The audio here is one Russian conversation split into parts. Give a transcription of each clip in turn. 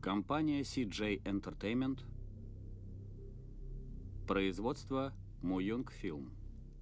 Компания CJ Entertainment. Производство Муюнг Фильм.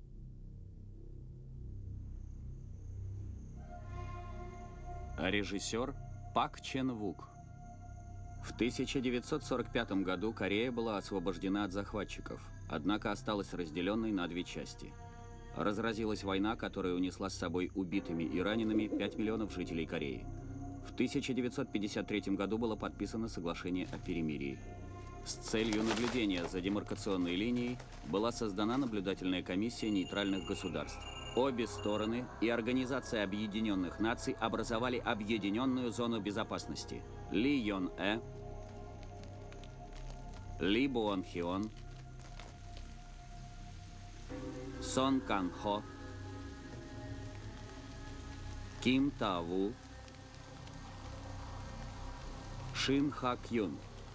Режиссер Пак Чен Вук. В 1945 году Корея была освобождена от захватчиков, однако осталась разделенной на две части. Разразилась война, которая унесла с собой убитыми и ранеными 5 миллионов жителей Кореи. В 1953 году было подписано соглашение о перемирии. С целью наблюдения за демаркационной линией была создана наблюдательная комиссия нейтральных государств. Обе стороны и Организация Объединенных Наций образовали объединенную зону безопасности. Ли Йон-э, Ли Буон-хион, Сон Кан-хо, Ким Та-ву, Шин Ха-кюн.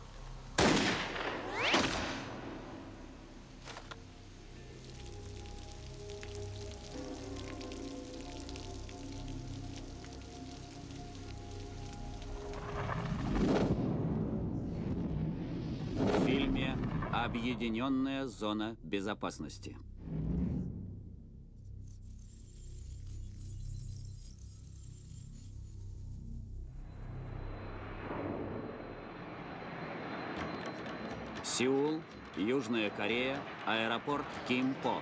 В фильме «Объединенная зона безопасности». Сеул, Южная Корея, аэропорт Кимпо.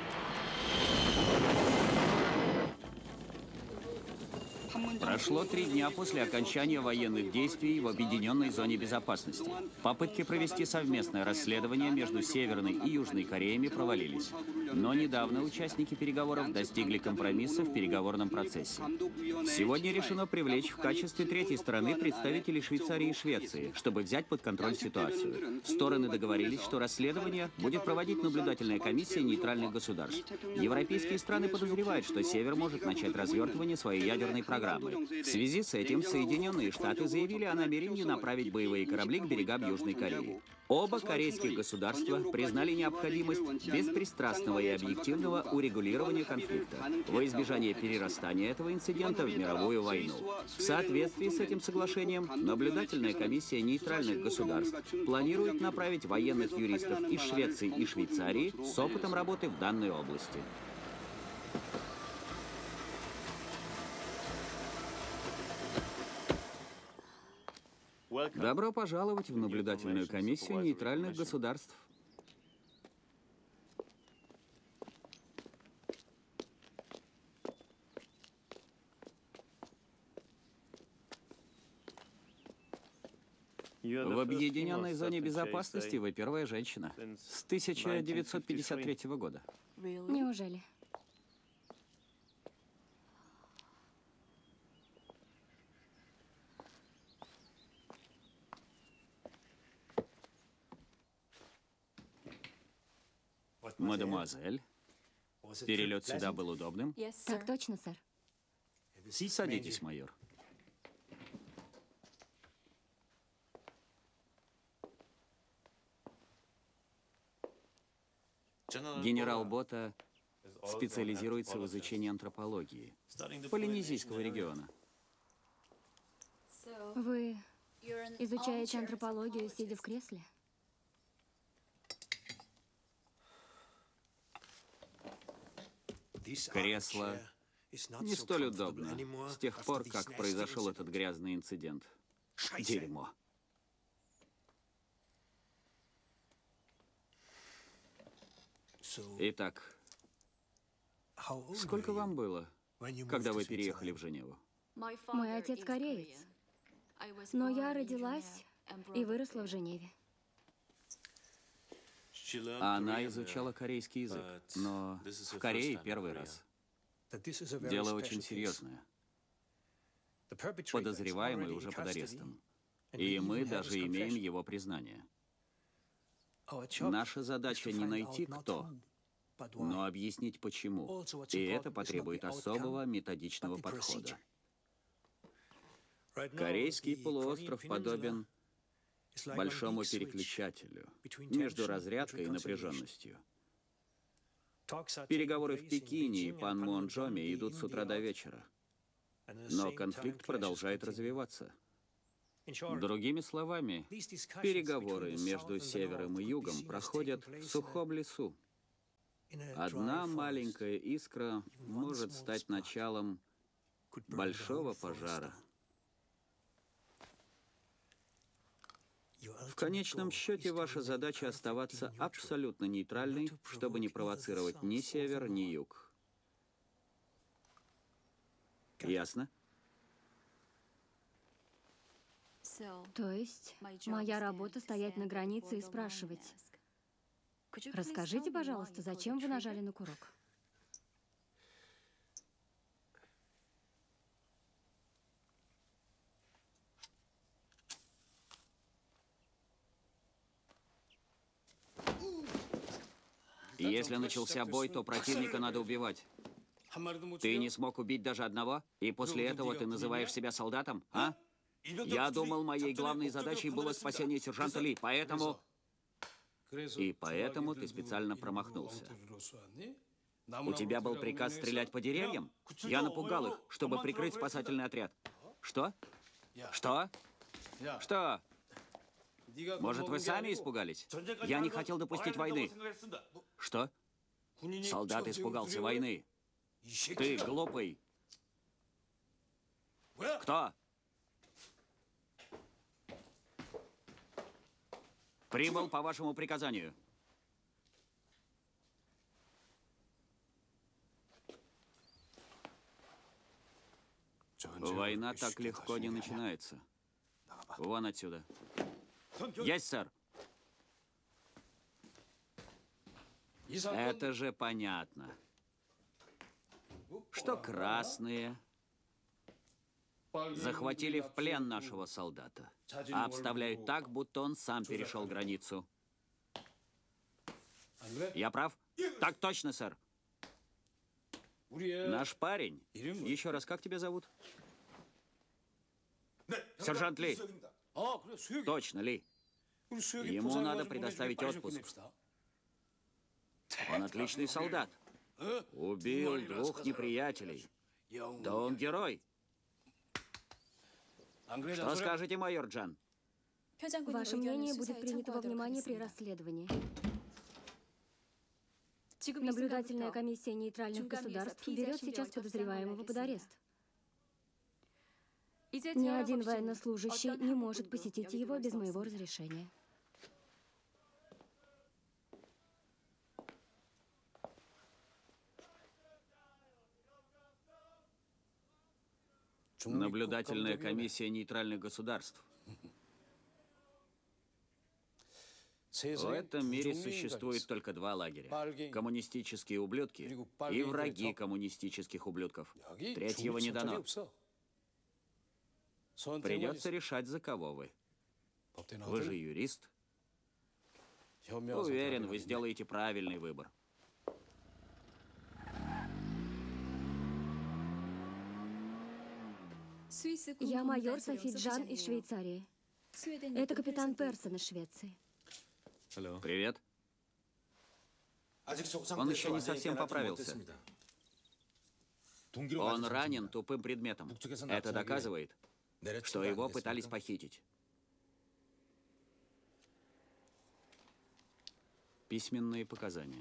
Прошло 3 дня после окончания военных действий в Объединенной зоне безопасности. Попытки провести совместное расследование между Северной и Южной Кореями провалились. Но недавно участники переговоров достигли компромисса в переговорном процессе. Сегодня решено привлечь в качестве третьей стороны представителей Швейцарии и Швеции, чтобы взять под контроль ситуацию. Стороны договорились, что расследование будет проводить наблюдательная комиссия нейтральных государств. Европейские страны подозревают, что Север может начать развертывание своей ядерной программы. В связи с этим Соединенные Штаты заявили о намерении направить боевые корабли к берегам Южной Кореи. Оба корейских государства признали необходимость беспристрастного и объективного урегулирования конфликта во избежание перерастания этого инцидента в мировую войну. В соответствии с этим соглашением, наблюдательная комиссия нейтральных государств планирует направить военных юристов из Швеции и Швейцарии с опытом работы в данной области. Добро пожаловать в наблюдательную комиссию нейтральных государств. В Объединенной зоне безопасности вы первая женщина с 1953 года. Неужели? Мадемуазель, перелет сюда был удобным? Так точно, сэр. Садитесь, майор. Генерал Бота специализируется в изучении антропологии полинезийского региона. Вы изучаете антропологию, сидя в кресле? Кресло не столь удобно с тех пор, как произошел этот грязный инцидент. Дерьмо. Итак, сколько вам было, когда вы переехали в Женеву? Мой отец кореец, но я родилась и выросла в Женеве. Она изучала корейский язык, но в Корее первый раз. Дело очень серьезное. Подозреваемый уже под арестом. И мы даже имеем его признание. Наша задача не найти кто, но объяснить почему. И это потребует особого методичного подхода. Корейский полуостров подобен большому переключателю между разрядкой и напряженностью. Переговоры в Пекине и Панмуонджоме идут с утра до вечера. Но конфликт продолжает развиваться. Другими словами, переговоры между севером и югом проходят в сухом лесу. Одна маленькая искра может стать началом большого пожара. В конечном счете, ваша задача оставаться абсолютно нейтральной, чтобы не провоцировать ни север, ни юг. Ясно? То есть моя работа стоять на границе и спрашивать. Расскажите, пожалуйста, зачем вы нажали на курок? Если начался бой, то противника надо убивать. Ты не смог убить даже одного? И после этого ты называешь себя солдатом, а? Я думал, моей главной задачей было спасение сержанта Ли, поэтому... И поэтому ты специально промахнулся. У тебя был приказ стрелять по деревьям? Я напугал их, чтобы прикрыть спасательный отряд. Что? Что? Что? Может, вы сами испугались? Я не хотел допустить войны. Что? Солдат испугался войны. Ты глупый. Кто? Прибыл по вашему приказанию. Война так легко не начинается. Вон отсюда. Есть, сэр. Это же понятно. Что красные захватили в плен нашего солдата, а обставляют так, будто он сам перешел границу. Я прав? Так точно, сэр. Наш парень. Еще раз, как тебя зовут? Сержант Ли. Точно, Ли. Ему надо предоставить отпуск. Он отличный солдат. Убил 2 неприятелей. Да он герой. Что скажете, майор Джан? Ваше мнение будет принято во внимание при расследовании. Наблюдательная комиссия нейтральных государств берет сейчас подозреваемого под арест. Ни один военнослужащий не может посетить его без моего разрешения. Наблюдательная комиссия нейтральных государств. В этом мире существует только 2 лагеря. Коммунистические ублюдки и враги коммунистических ублюдков. Третьего не дано. Придется решать, за кого вы. Вы же юрист. Уверен, вы сделаете правильный выбор. Я майор Софи Джан из Швейцарии. Это капитан Персон из Швеции. Привет. Он еще не совсем поправился. Он ранен тупым предметом. Это доказывает, что его пытались похитить. Письменные показания.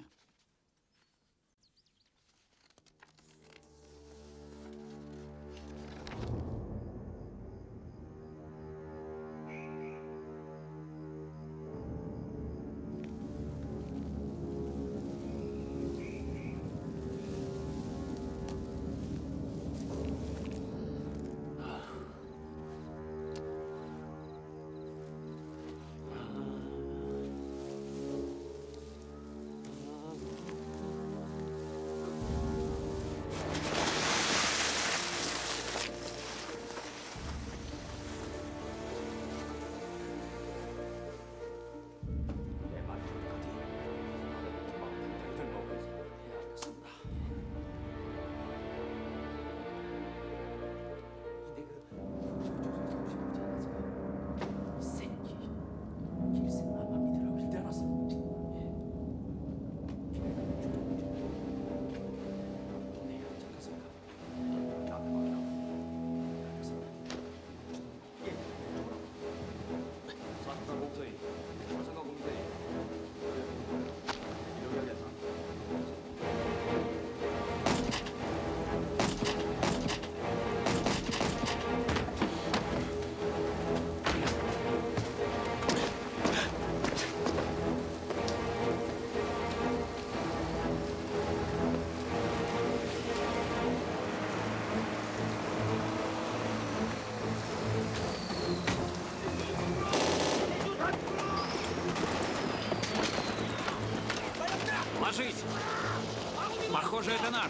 Похоже, это наш.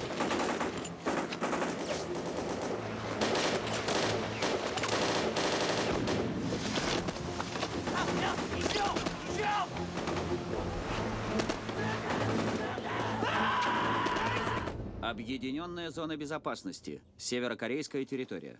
Объединенная зона безопасности. Северокорейская территория.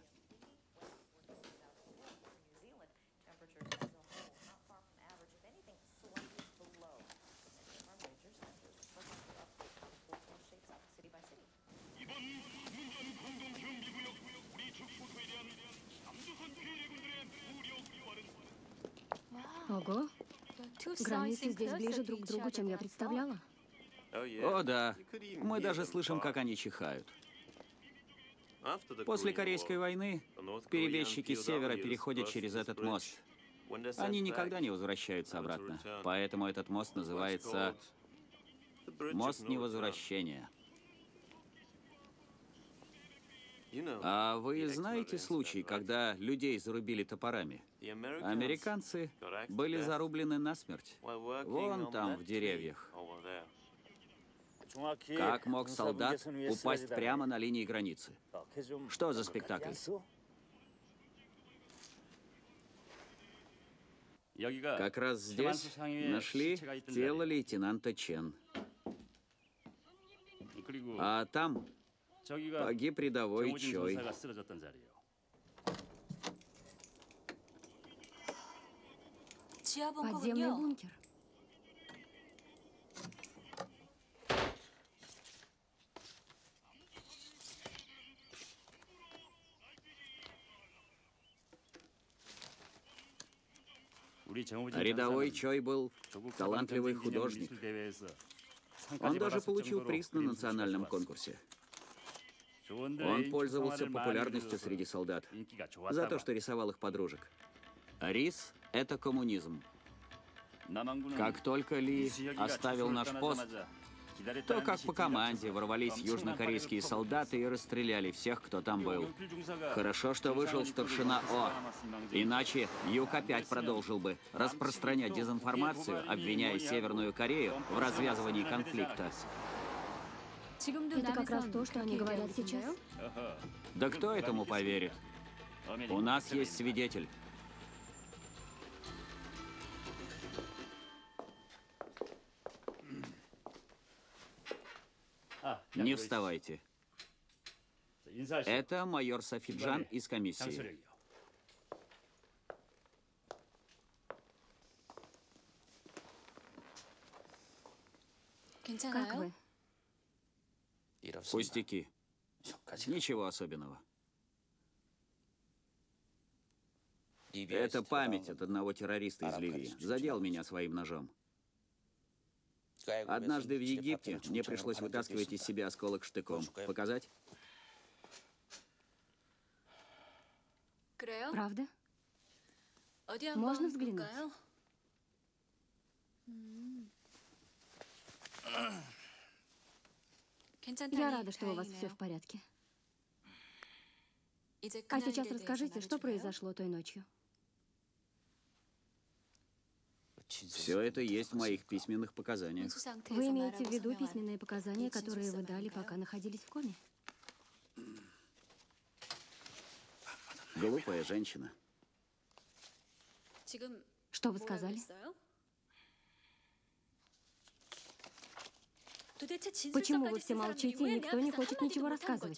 Ого, границы здесь ближе друг к другу, чем я представляла. О, да. Мы даже слышим, как они чихают. После Корейской войны перебежчики с севера переходят через этот мост. Они никогда не возвращаются обратно. Поэтому этот мост называется мост невозвращения. А вы знаете случай, когда людей зарубили топорами? Американцы были зарублены насмерть. Вон там, в деревьях. Как мог солдат упасть прямо на линии границы? Что за спектакль? Как раз здесь нашли тело лейтенанта Чен. А там погиб рядовой Чой. Подземный бункер. Рядовой Чой был талантливый художник. Он даже получил приз на национальном конкурсе. Он пользовался популярностью среди солдат за то, что рисовал их подружек. Рис — это коммунизм. Как только Ли оставил наш пост, то, как по команде, ворвались южнокорейские солдаты и расстреляли всех, кто там был. Хорошо, что вышел старшина О. Иначе Юг опять продолжил бы распространять дезинформацию, обвиняя Северную Корею в развязывании конфликта. Это как раз то, что они говорят сейчас? Да кто этому поверит? У нас есть свидетель. Не вставайте. Это майор Сафиджан из комиссии. Как вы? Пустяки. Ничего особенного. Это память от одного террориста из Ливии. Задел меня своим ножом. Однажды в Египте мне пришлось вытаскивать из себя осколок штыком. Показать? Правда? Можно взглянуть? Я рада, что у вас все в порядке. А сейчас расскажите, что произошло той ночью. Все это есть в моих письменных показаниях. Вы имеете в виду письменные показания, которые вы дали, пока находились в коме? Глупая женщина. Что вы сказали? Почему вы все молчите, и никто не хочет ничего рассказывать?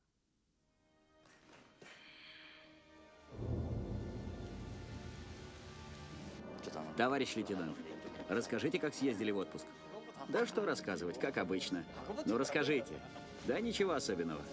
Товарищ лейтенант, расскажите, как съездили в отпуск. Да что рассказывать, как обычно. Ну расскажите. Да ничего особенного.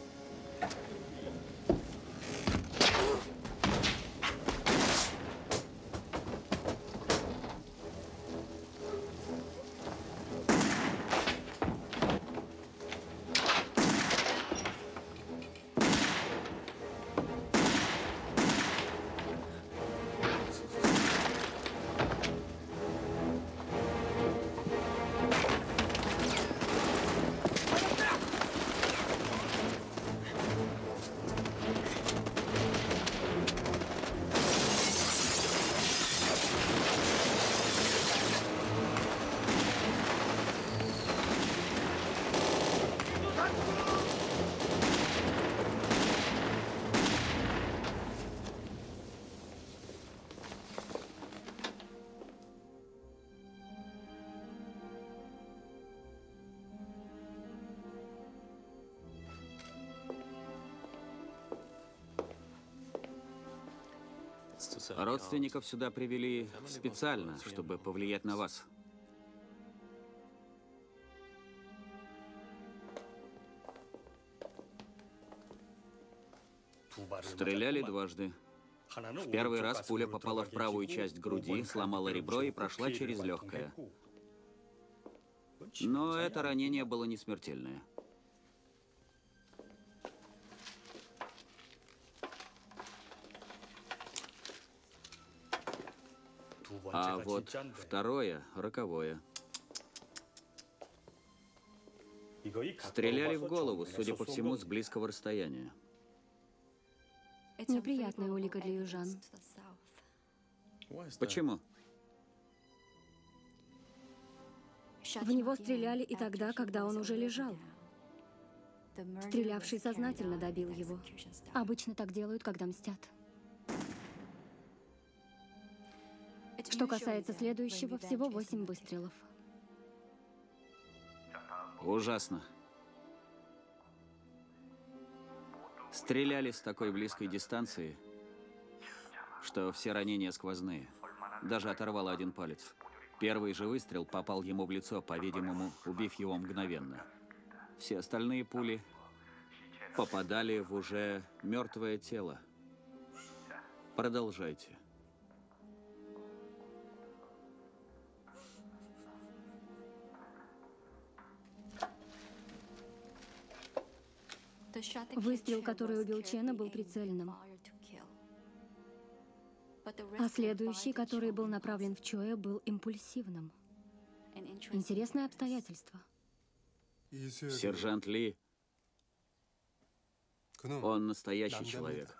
Родственников сюда привели специально, чтобы повлиять на вас. Стреляли дважды. В первый раз пуля попала в правую часть груди, сломала ребро и прошла через легкое. Но это ранение было не смертельное. А вот второе, роковое. Стреляли в голову, судя по всему, с близкого расстояния. Неприятная улика для южан. Почему? В него стреляли и тогда, когда он уже лежал. Стрелявший сознательно добил его. Обычно так делают, когда мстят. Что касается следующего, всего 8 выстрелов. Ужасно. Стреляли с такой близкой дистанции, что все ранения сквозные. Даже оторвало один палец. Первый же выстрел попал ему в лицо, по-видимому, убив его мгновенно. Все остальные пули попадали в уже мертвое тело. Продолжайте. Выстрел, который убил Чена, был прицельным. А следующий, который был направлен в Чоя, был импульсивным. Интересное обстоятельство. Сержант Ли, он настоящий человек.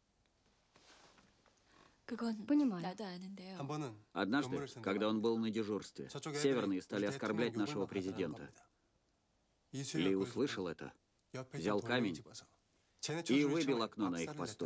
Понимаю. Однажды, когда он был на дежурстве, северные стали оскорблять нашего президента. Ли услышал это, взял камень и выбил окно на их посту.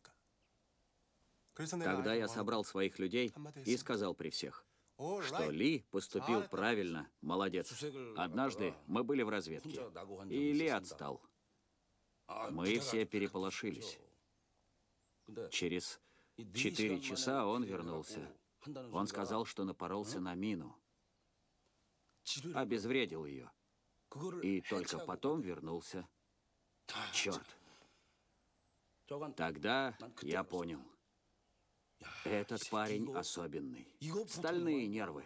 Тогда я собрал своих людей и сказал при всех, что Ли поступил правильно, молодец. Однажды мы были в разведке, и Ли отстал. Мы все переполошились. Через 4 часа он вернулся. Он сказал, что напоролся на мину. Обезвредил ее. И только потом вернулся. Черт. Тогда я понял. Этот парень особенный. Стальные нервы.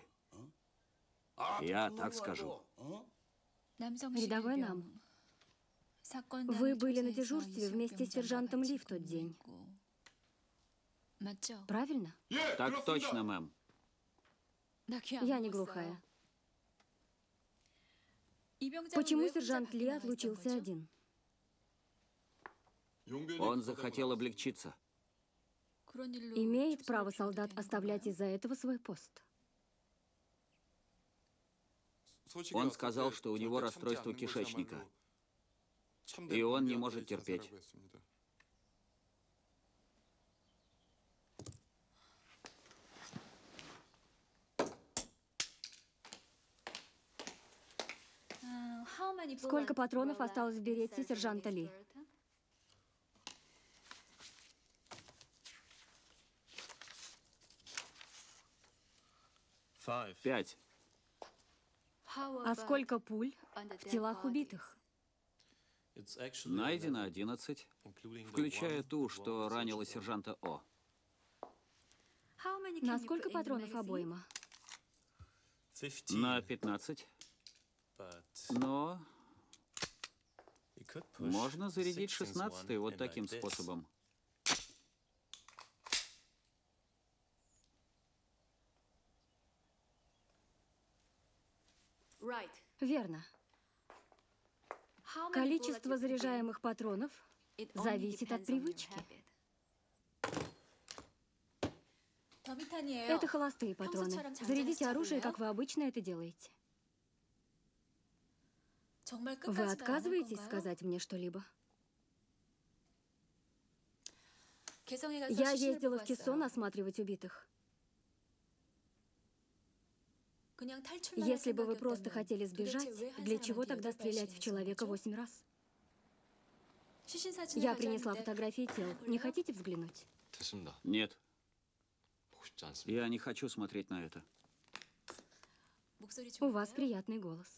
Я так скажу. Рядовой Нам, вы были на дежурстве вместе с сержантом Ли в тот день. Правильно? Так точно, мэм. Я не глухая. Почему сержант Ли отлучился один? Он захотел облегчиться. Имеет право солдат оставлять из-за этого свой пост? Он сказал, что у него расстройство кишечника, и он не может терпеть. Сколько патронов осталось в берете сержанта Ли? 5. А сколько пуль в телах убитых? Найдено 11, включая ту, что ранила сержанта О. На сколько патронов обойма? На 15. Но можно зарядить 16-й вот таким способом. Верно. Количество заряжаемых патронов зависит от привычки. Это холостые патроны. Зарядите оружие, как вы обычно это делаете. Вы отказываетесь сказать мне что-либо? Я ездила в Кессон осматривать убитых. Если бы вы просто хотели сбежать, для чего тогда стрелять в человека 8 раз? Я принесла фотографии тел. Не хотите взглянуть? Нет. 싶지 않습니다. Я не хочу смотреть на это. У вас приятный голос.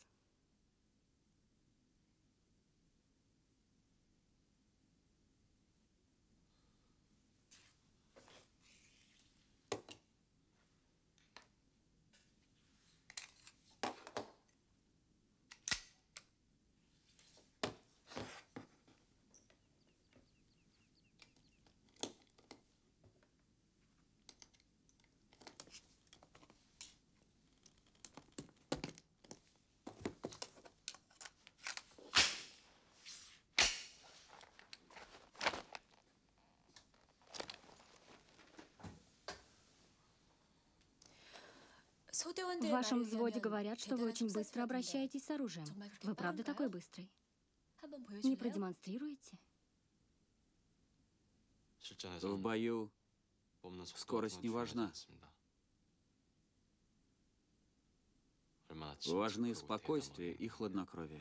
В вашем взводе говорят, что вы очень быстро обращаетесь с оружием. Вы правда такой быстрый? Не продемонстрируете? В бою скорость не важна. Важны спокойствие и хладнокровие.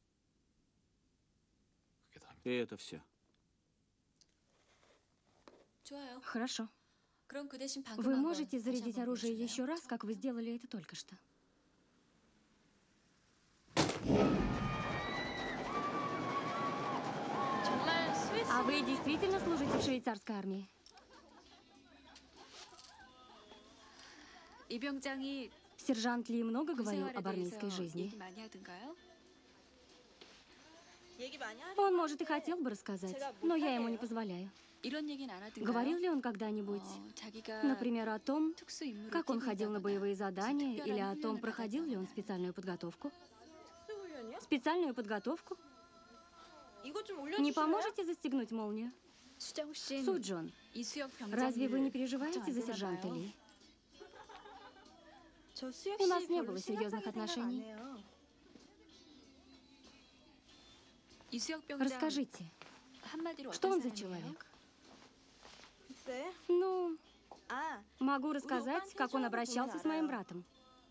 И это все. Хорошо. Вы можете зарядить оружие еще раз, как вы сделали это только что? А вы действительно служите в швейцарской армии? Сержант Ли много говорил об армейской жизни? Он, может, и хотел бы рассказать, но я ему не позволяю. Говорил ли он когда-нибудь, например, о том, как он ходил на боевые задания, или о том, проходил ли он специальную подготовку? Специальную подготовку? Не поможете застегнуть молнию? Суджон, разве вы не переживаете за сержанта Ли? У нас не было серьезных отношений. Расскажите, что он за человек? Ну, могу рассказать, как он обращался с моим братом.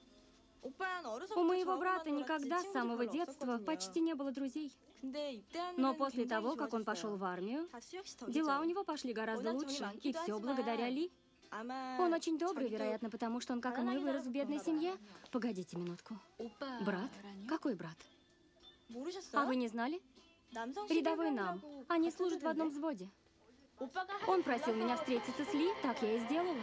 У моего брата никогда с самого детства почти не было друзей. Но после того, как он пошел в армию, дела у него пошли гораздо лучше, и все благодаря Ли. Он очень добрый, вероятно, потому что он, как и мы, вырос в бедной семье. Погодите минутку. Брат? Какой брат? А вы не знали? Рядовой нам. Они служат в одном взводе. Он просил меня встретиться с Ли, так я и сделала.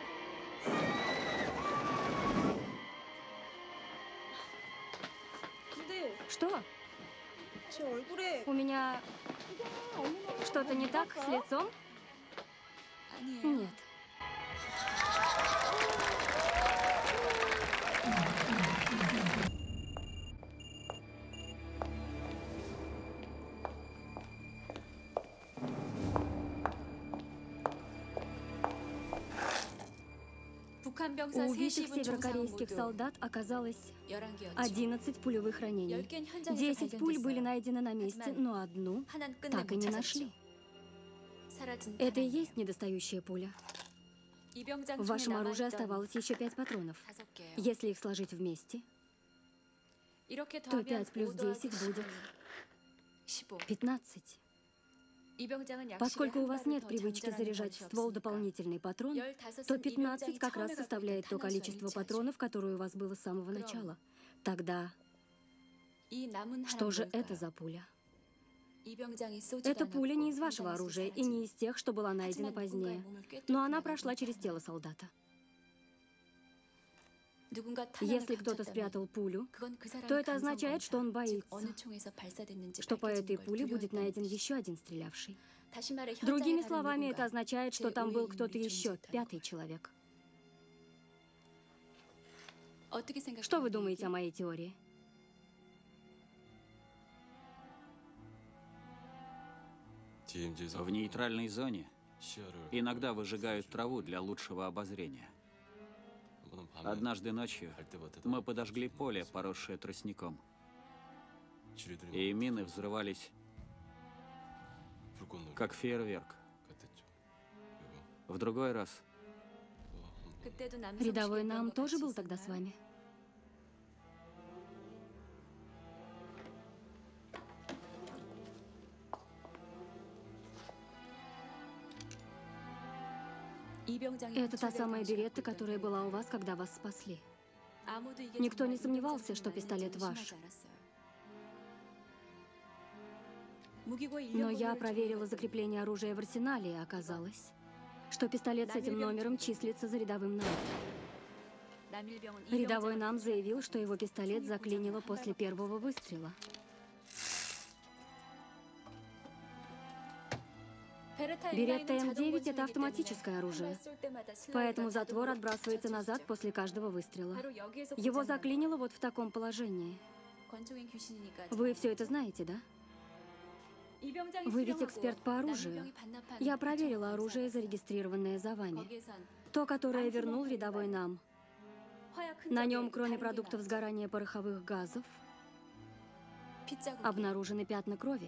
Что? У меня что-то не так с лицом? Нет. У убитых северокорейских солдат оказалось 11 пулевых ранений. 10 пуль были найдены на месте, но одну так и не нашли. Это и есть недостающая пуля. В вашем оружии оставалось еще 5 патронов. Если их сложить вместе, то 5 плюс 10 будет 15. Поскольку у вас нет привычки заряжать в ствол дополнительный патрон, то 15 как раз составляет то количество патронов, которое у вас было с самого начала. Тогда что же это за пуля? Эта пуля не из вашего оружия и не из тех, что была найдена позднее, но она прошла через тело солдата. Если кто-то спрятал пулю, то это означает, что он боится, что по этой пуле будет найден еще один стрелявший. Другими словами, это означает, что там был кто-то еще, 5-й человек. Что вы думаете о моей теории? В нейтральной зоне иногда выжигают траву для лучшего обозрения. Однажды ночью мы подожгли поле, поросшее тростником, и мины взрывались, как фейерверк. В другой раз Рядовой нам тоже был тогда с вами? Это та самая Беретта, которая была у вас, когда вас спасли. Никто не сомневался, что пистолет ваш. Но я проверила закрепление оружия в арсенале, и оказалось, что пистолет с этим номером числится за рядовым нам. Рядовой нам заявил, что его пистолет заклинило после первого выстрела. Беретта М9 – это автоматическое оружие, поэтому затвор отбрасывается назад после каждого выстрела. Его заклинило вот в таком положении. Вы все это знаете, да? Вы ведь эксперт по оружию. Я проверила оружие, зарегистрированное за вами. То, которое вернул рядовой нам. На нем, кроме продуктов сгорания пороховых газов, обнаружены пятна крови.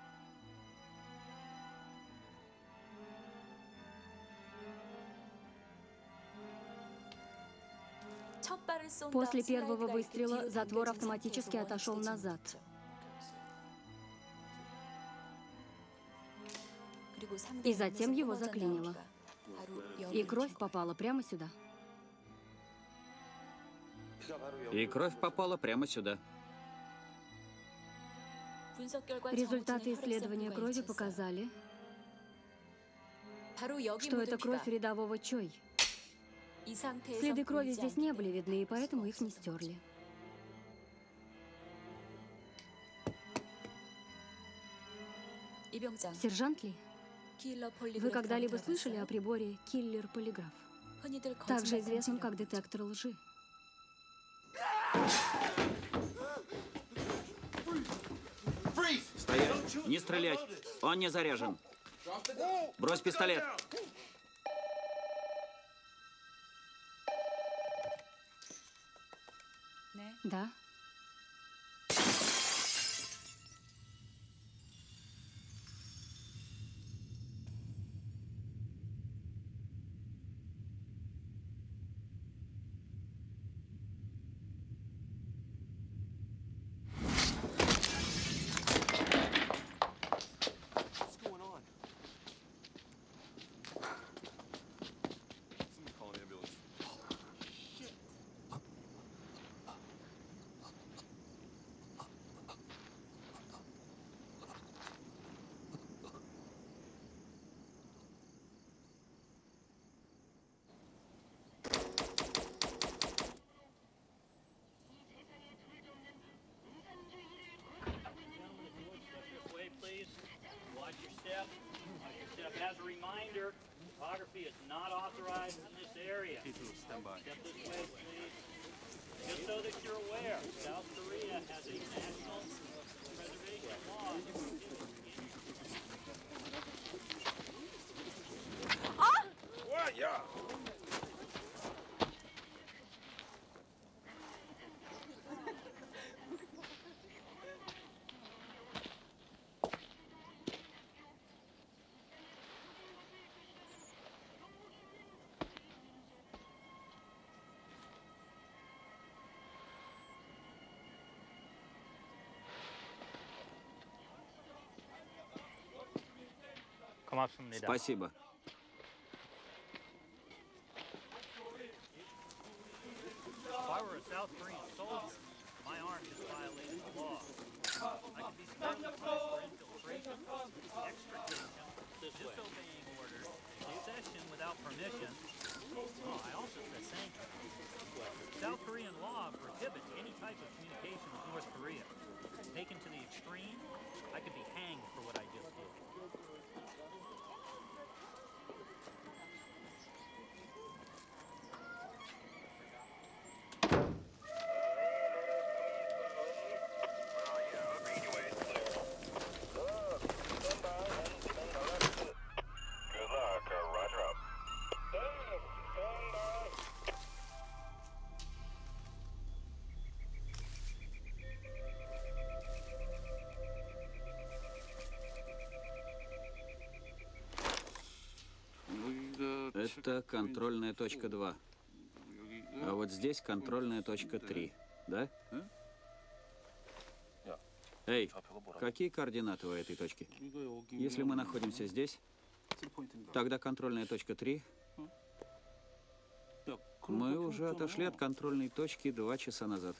После первого выстрела затвор автоматически отошел назад. И затем его заклинило. И кровь попала прямо сюда. И кровь попала прямо сюда. Результаты исследования крови показали, что это кровь рядового Чой. Следы крови здесь не были видны, и поэтому их не стерли. Сержант Ли, вы когда-либо слышали о приборе киллер-полиграф, также известном как детектор лжи? Стоять! Не стрелять! Он не заряжен! Брось пистолет! Да. As a reminder, photography is not authorized in this area. Stand by. Step this way, please. Just so that you're aware, South Korea has a national preservation law. What? Yeah. 고맙습니다. Спасибо. If I were a South Korean soldier, my arm just violated the law. I could be severely punished for infiltration, extrication, disobeying orders, possession without permission. Oh, I also said sanctions. South Korean law prohibits any type of communication with North Korea. Taken to the extreme, I could be hanged for what I just did. Это контрольная точка 2. А вот здесь контрольная точка 3. Да? Эй, какие координаты у этой точки? Если мы находимся здесь, тогда контрольная точка 3 Мы уже отошли от контрольной точки 2 часа назад.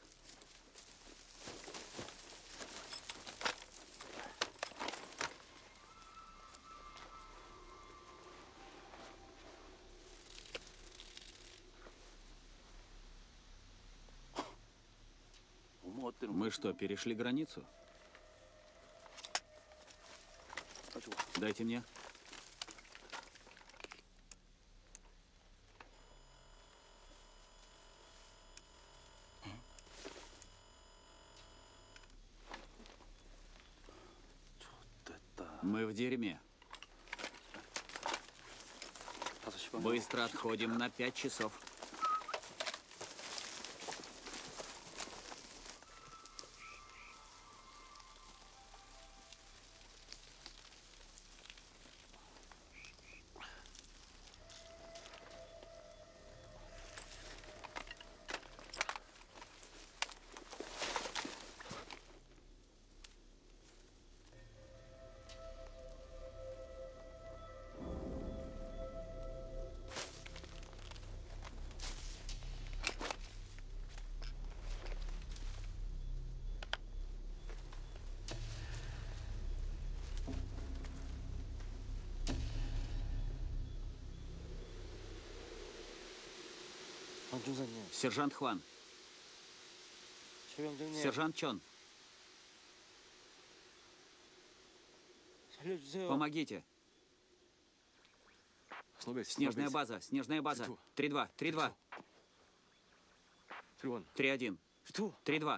Мы что, перешли границу? Дайте мне. Мы в дерьме. Быстро отходим на 5 часов. Сержант Хван. Сержант Чон. Помогите. Снежная база. Снежная база. 3-2. 3-2. 3-1. 3-2.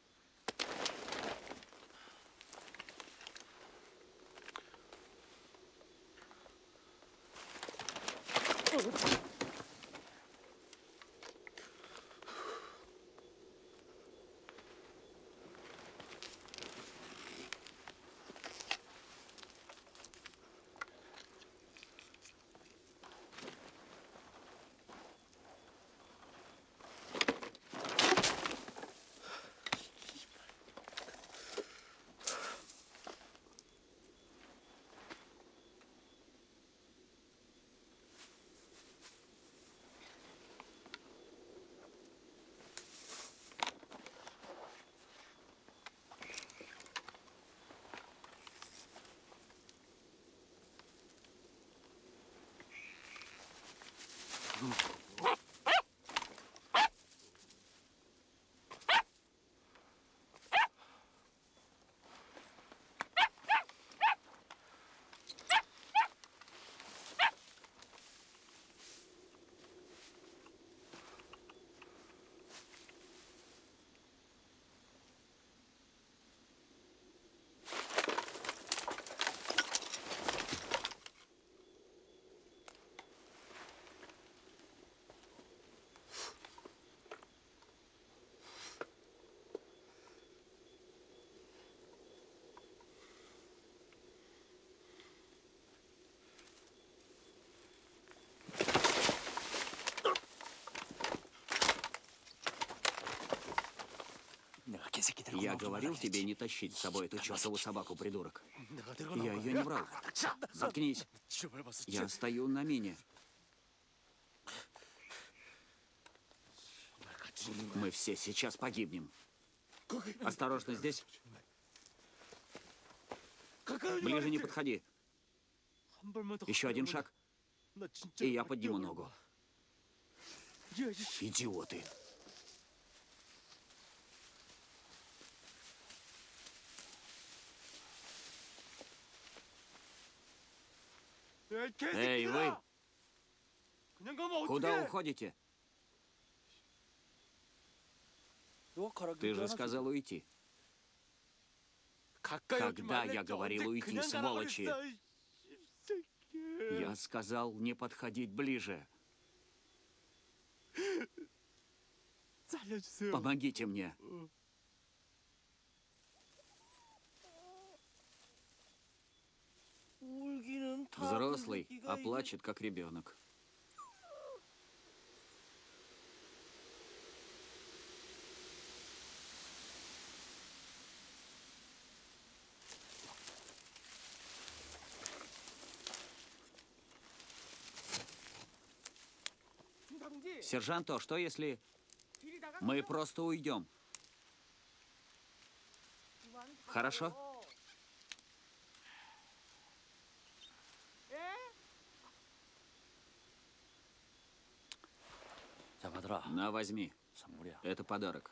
Я говорил тебе не тащить с собой эту чертову собаку, придурок. Я ее не брал. Заткнись. Я стою на мине. Мы все сейчас погибнем. Осторожно, здесь. Ближе не подходи. Еще один шаг, и я подниму ногу. Идиоты. Эй, вы! Куда уходите? Ты же сказал уйти. Когда я говорил уйти, сволочи? Я сказал не подходить ближе. Помогите мне. Взрослый, а плачет, как ребенок. Сержанто, что если мы просто уйдем? Хорошо? 자, 받아라. На, возьми. 선물이야. Это подарок.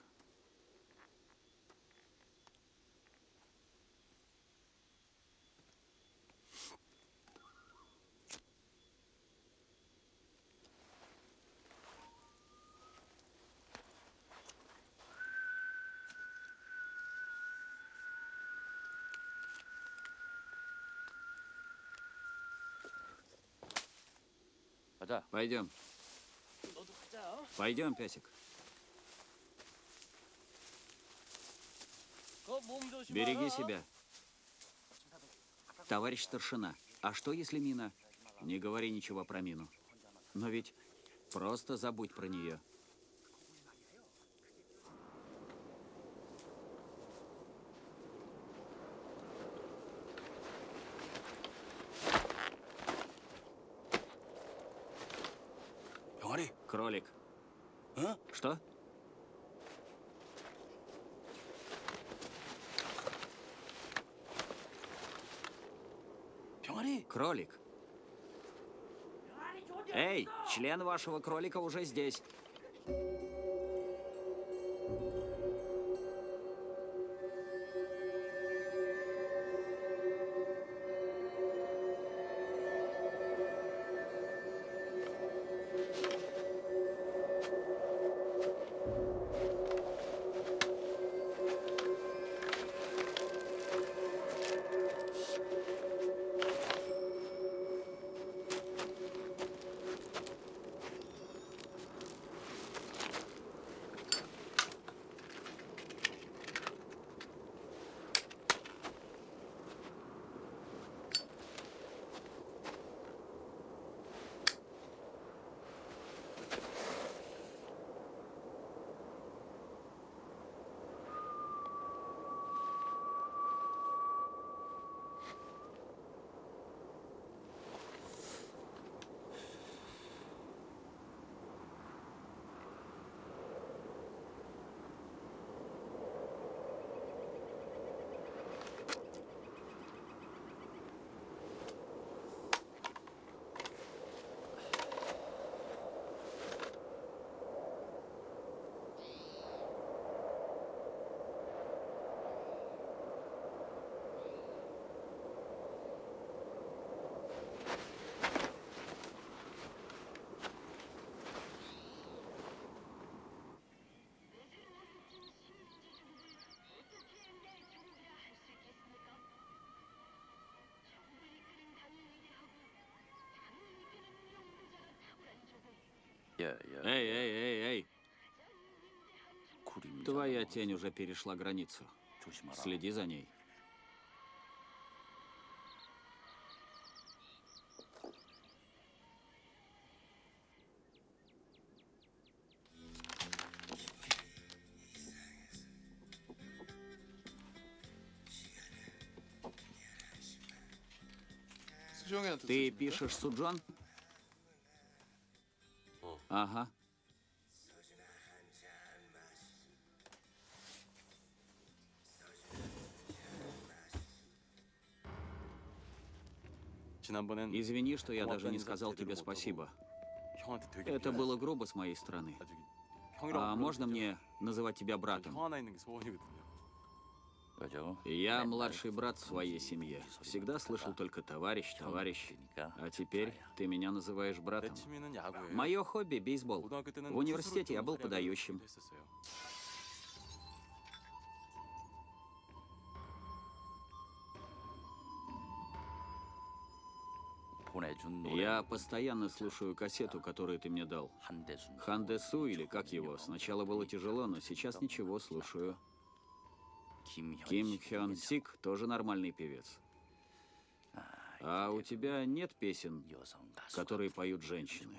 가자. Пойдем. Пойдем, песик. Береги себя. Товарищ старшина, а что если мина? Не говори ничего про мину. Но ведь просто забудь про нее. 병아리. Кролик. 어? Что? 병아리. Кролик. Эй, член вашего кролика уже здесь. 야. Эй. 구름이 Твоя тень уже перешла границу. 조심하라. Следи за ней. Ты пишешь Суджон? Ага. 지난번엔 Извини, что я даже не сказал тебе спасибо. 형한테 되게 Это 미안했어. было грубо с моей стороны. 아, 저기, 형이라고 А 불러도 можно 되죠? мне называть тебя 형 братом? 하나 있는 게 소원이거든요. Я младший брат в своей семье. Всегда слышал только товарищ. А теперь ты меня называешь 내 братом. 취미는 야구예요. Мое хобби – бейсбол. 고등학교 때는 В университете я 투수로 был 좀 подающим. 활약을 했었어요. Я постоянно слушаю кассету, которую ты мне дал. Хандесу или как его. Сначала было тяжело, но сейчас ничего, слушаю. Ким Хён Сик тоже нормальный певец. А у тебя нет песен, которые поют женщины?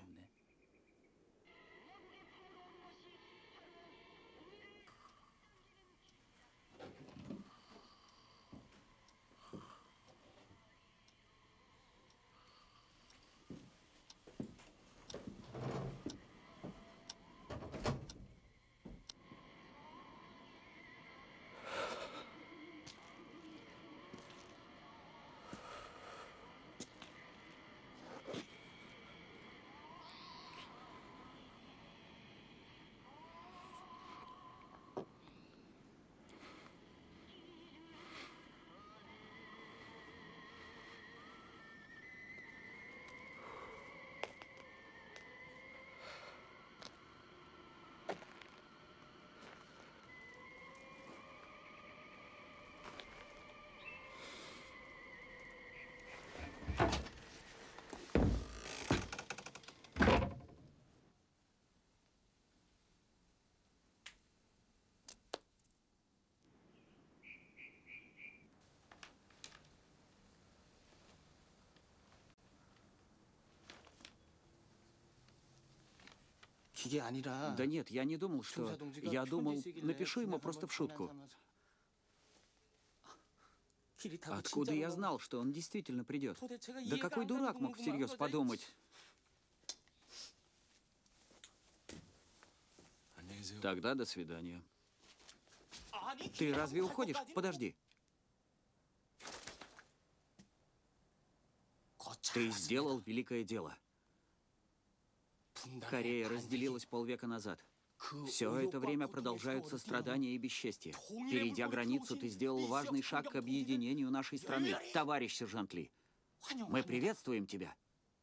그게 아니라 Да нет, я не думал, что... Я думал, напишу ему просто в шутку. Откуда я знал, что он действительно придет? Да какой дурак мог всерьез подумать? 안녕히 계세요. Тогда до свидания. Ты разве уходишь? Подожди. Ты сделал великое дело. Корея разделилась полвека назад. Все это время продолжаются страдания и бесчестие. Перейдя границу, ты сделал важный шаг к объединению нашей страны. Товарищ сержант Ли, мы приветствуем тебя.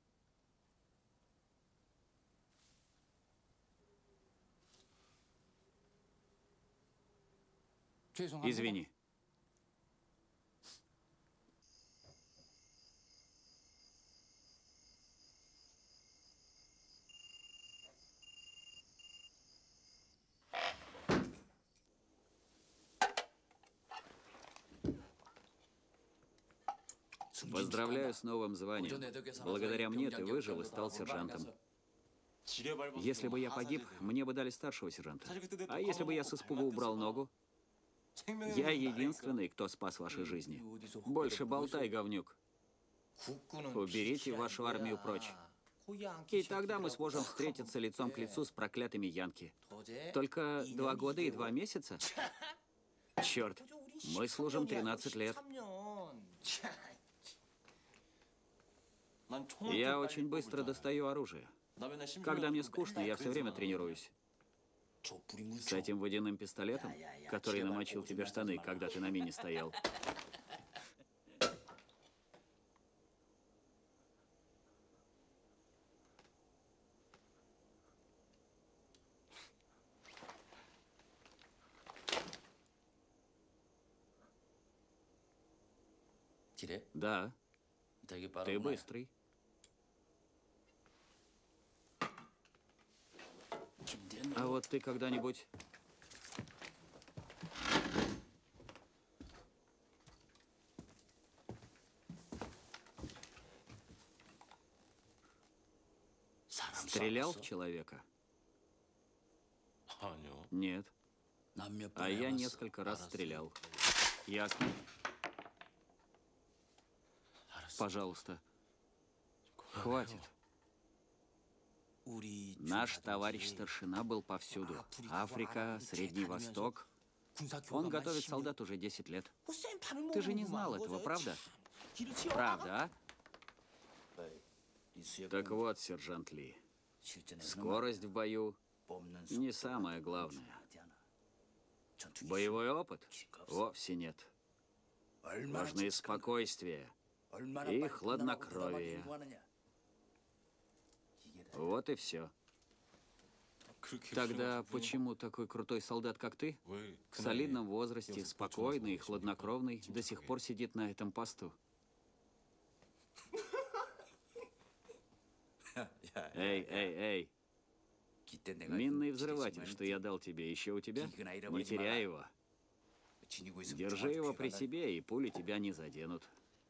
Извини. Поздравляю с новым званием. Благодаря мне ты выжил и стал сержантом. Если бы я погиб, мне бы дали старшего сержанта. А если бы я с испуга убрал ногу? Я единственный, кто спас ваши жизни. Больше болтай, говнюк. Уберите вашу армию прочь. И тогда мы сможем встретиться лицом к лицу с проклятыми янки. Только 2 года и 2 месяца? Черт, мы служим 13 лет. Я очень быстро достаю оружие. Когда мне скучно, я все время тренируюсь. С этим водяным пистолетом, который намочил тебе штаны, когда ты на мине стоял. Да, ты быстрый. А вот ты когда-нибудь... стрелял в человека? 아니요. Нет. А я несколько раз стрелял. Ясно? Пожалуйста. Хватит. Наш товарищ старшина был повсюду. Африка, Средний Восток. Он готовит солдат уже 10 лет. Ты же не знал этого, правда? Правда, а? Так вот, сержант Ли, скорость в бою не самое главное. Боевой опыт вовсе нет. Важны спокойствие и хладнокровие. Вот и все. Тогда почему такой крутой солдат, как ты, в солидном возрасте, спокойный и хладнокровный, до сих пор сидит на этом посту? Эй, эй, эй. Минный взрыватель, что я дал тебе, еще у тебя? Не теряй его. Держи его при себе, и пули тебя не заденут.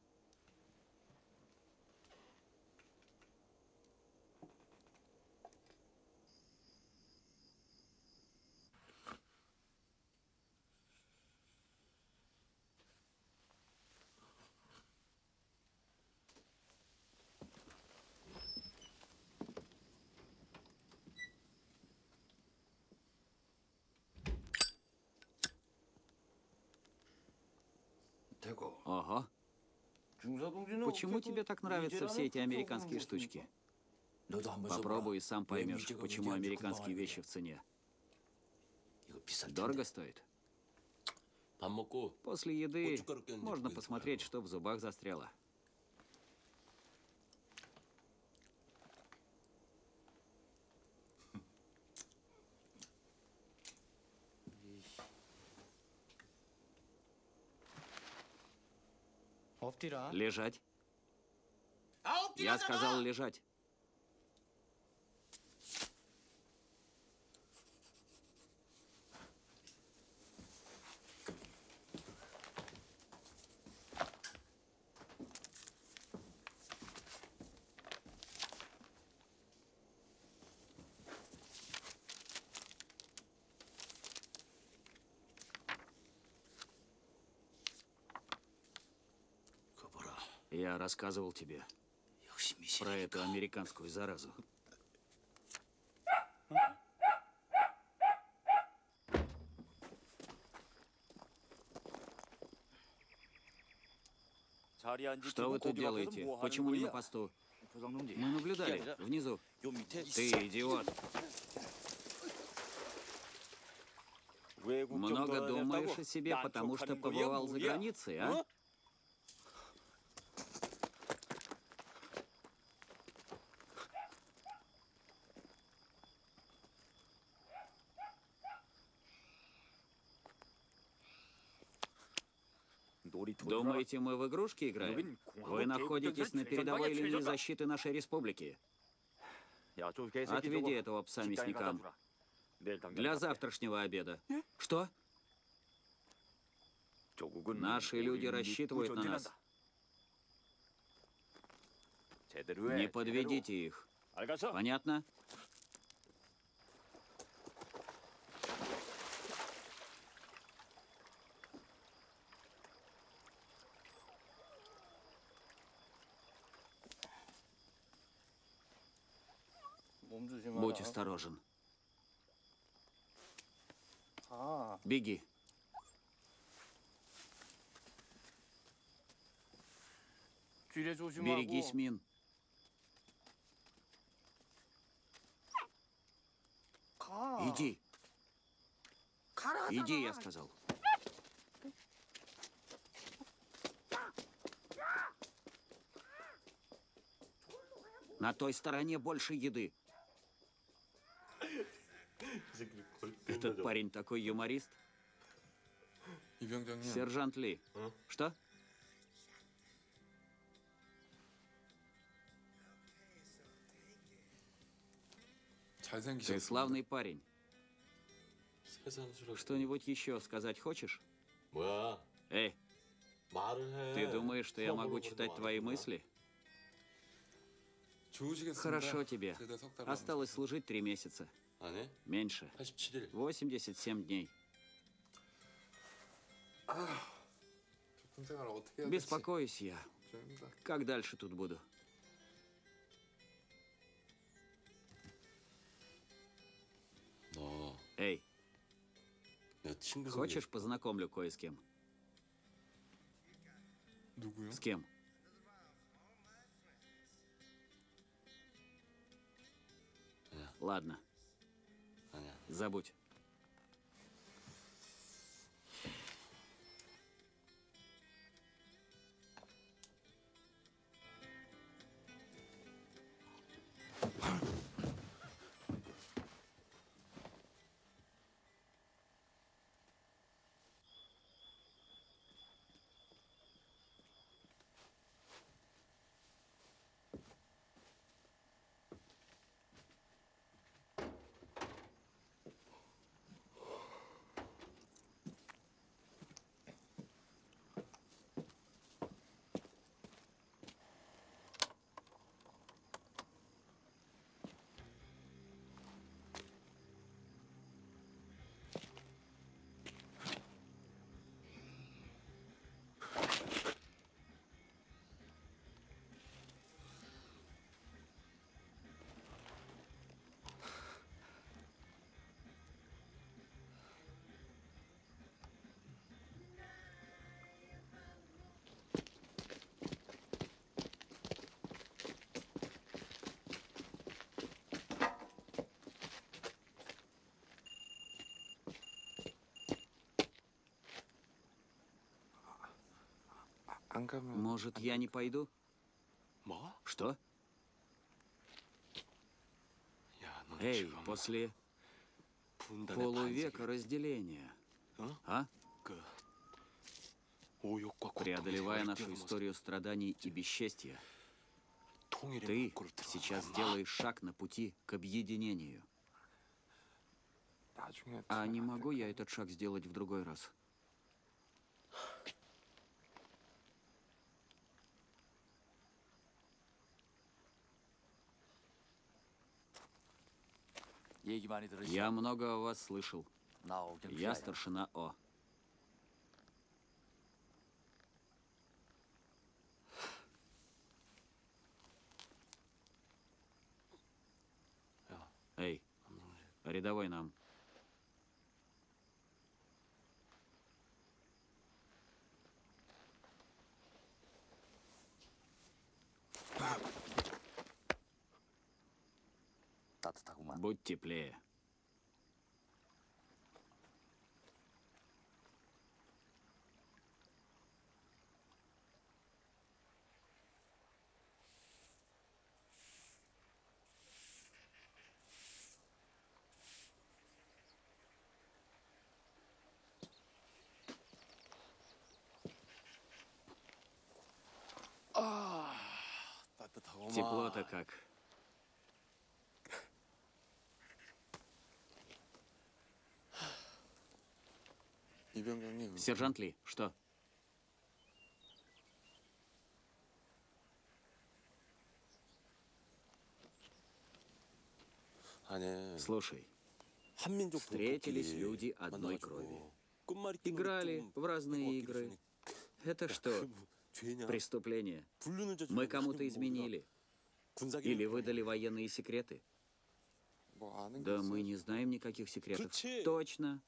Ого. Почему тебе так нравятся все эти американские штучки? Попробуй и сам поймешь, почему американские вещи в цене. Дорого стоит? 밥 먹고 После еды можно посмотреть, что в зубах застряло. Лежать. Я сказал лежать. Я рассказывал тебе про эту американскую заразу. Что вы тут делаете? Почему не на посту? Мы наблюдали внизу. Ты идиот. Много думаешь о себе, потому что побывал за границей, а? Думаете, мы в игрушки играем? Вы находитесь на передовой линии защиты нашей республики. Отведи этого пса мясникам. Для завтрашнего обеда. Что? Наши люди рассчитывают на нас. Не подведите их. Понятно? Будь осторожен. Беги. Берегись мин. Иди. Иди, я сказал. На той стороне больше еды. Этот парень такой юморист. Сержант Ли. Что? Ты славный парень. Что-нибудь еще сказать хочешь? Эй, ты думаешь, что я могу читать твои мысли? Хорошо тебе. Осталось служить 3 месяца. Меньше. 87 дней. Беспокоюсь я. Как дальше тут буду? Эй, хочешь, познакомлю кое с кем? С кем? Ладно. Забудь. Может, я не пойду? Что? Эй, после полувека разделения, а? Преодолевая нашу историю страданий и бесчестья, ты сейчас делаешь шаг на пути к объединению. А не могу я этот шаг сделать в другой раз? Я много о вас слышал. Я старшина О. Эй, рядовой нам. 따뜻하구만. Будь теплее. 따뜻하구만. Тепло-то как. 이병장님. Сержант Ли, что? 아니, Слушай, 한민족 встретились 동포끼리 люди одной 만나가지고 крови. 끝말잇기만 Играли 좀 в разные 하고 игры. 왔길래 Это что, 그게 뭐 죄냐? преступление? 불륜을 저지르고 Мы кому-то 뭐 изменили? 군사기밀 Или выдали военные секреты? 뭐 아는 게 Да мы 있어야지. не знаем никаких секретов. 그렇지. Точно.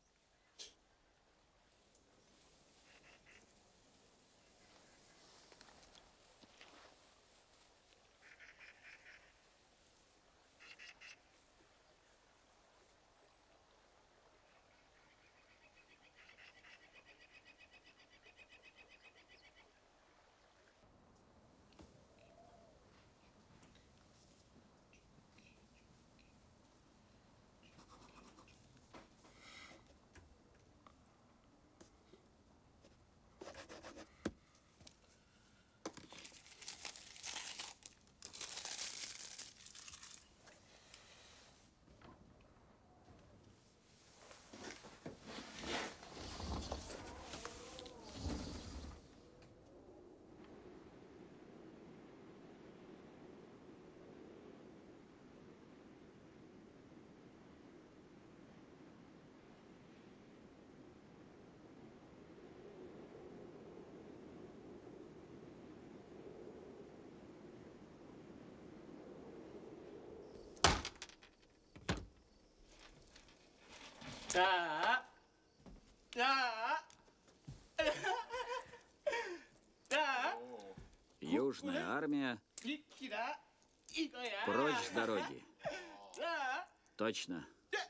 자, 자, 자, Южная армия 비키라 이거야. прочь с дороги. 자, Точно.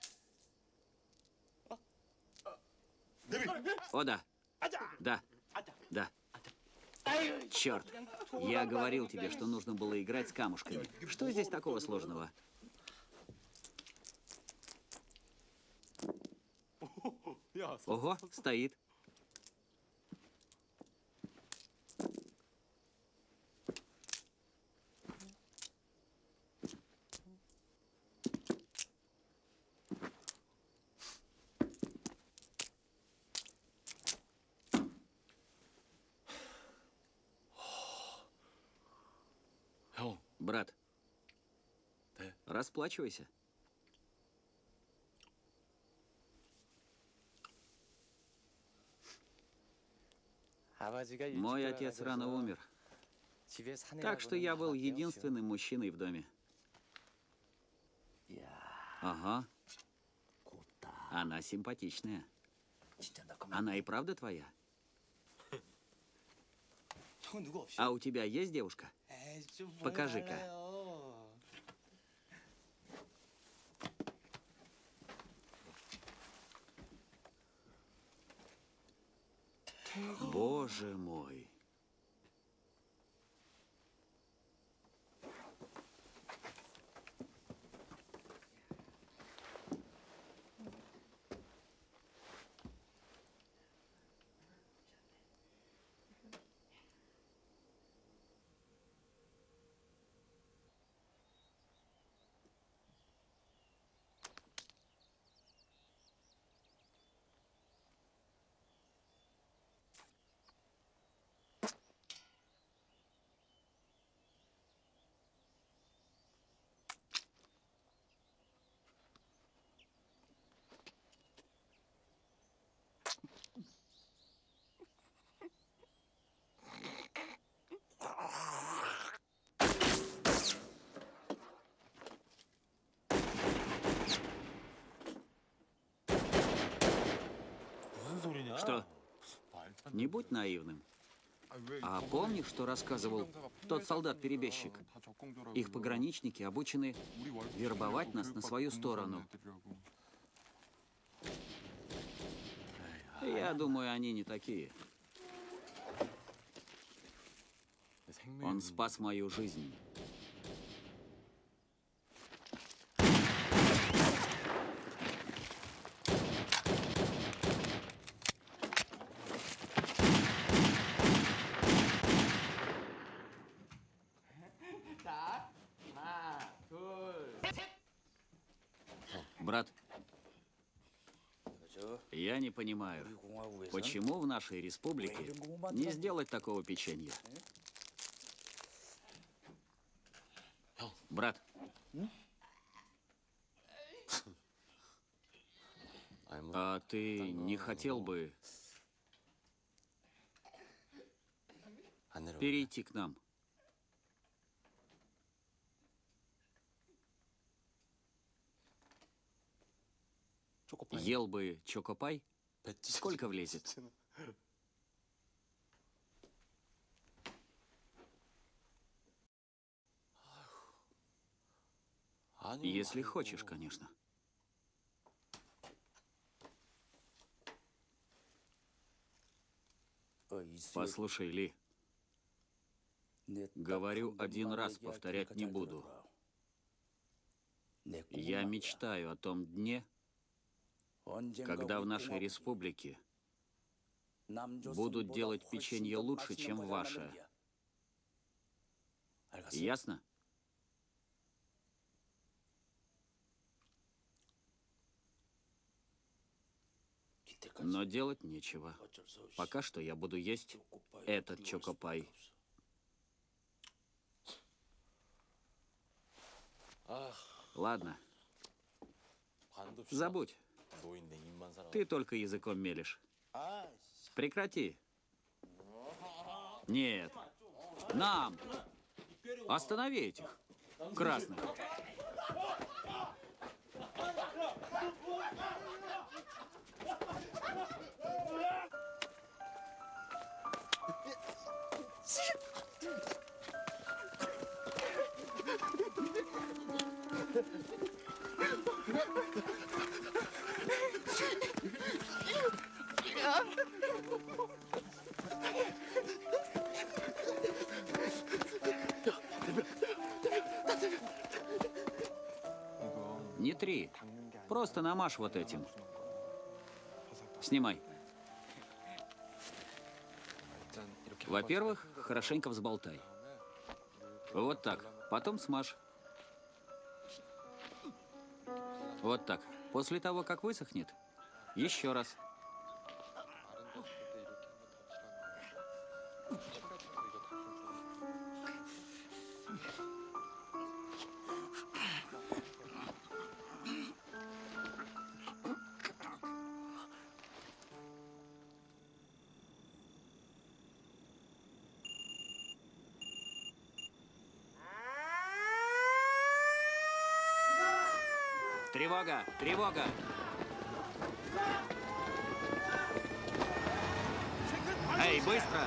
О, да. Да. Да. 아유, Черт. Я говорил тебе, что нужно было играть с камушками. Что здесь такого сложного? 야, Ого, стоит. 형, Брат, 네. расплачивайся. Мой отец рано умер, так что я был единственным мужчиной в доме. Ага. Она симпатичная. Она и правда твоя? А у тебя есть девушка? Покажи-ка. Боже мой. Что? Не будь наивным. А помнишь, что рассказывал тот солдат-перебежчик? Их пограничники обучены вербовать нас на свою сторону. Я думаю, они не такие. Он спас мою жизнь. 자, 하나, 둘, 셋. Брат, я не понимаю, почему в нашей республике не сделать такого печенья? Брат, а ты не хотел бы перейти к нам? Ел бы чокопай? Сколько влезет? Если хочешь, конечно. Послушай, Ли, говорю один раз, повторять не буду. Я мечтаю о том дне, когда в нашей республике будут делать печенье лучше, чем ваше. Ясно? Но делать нечего. Пока что я буду есть этот чокопай. Ладно. Забудь. Ты только языком мелешь. Прекрати. Нет. Нам. Останови этих красных. Не три. Просто намажь вот этим. Снимай. Во-первых, хорошенько взболтай. Вот так. Потом смажь. Вот так. После того, как высохнет, еще раз. Тревога! Тревога! Эй, быстро!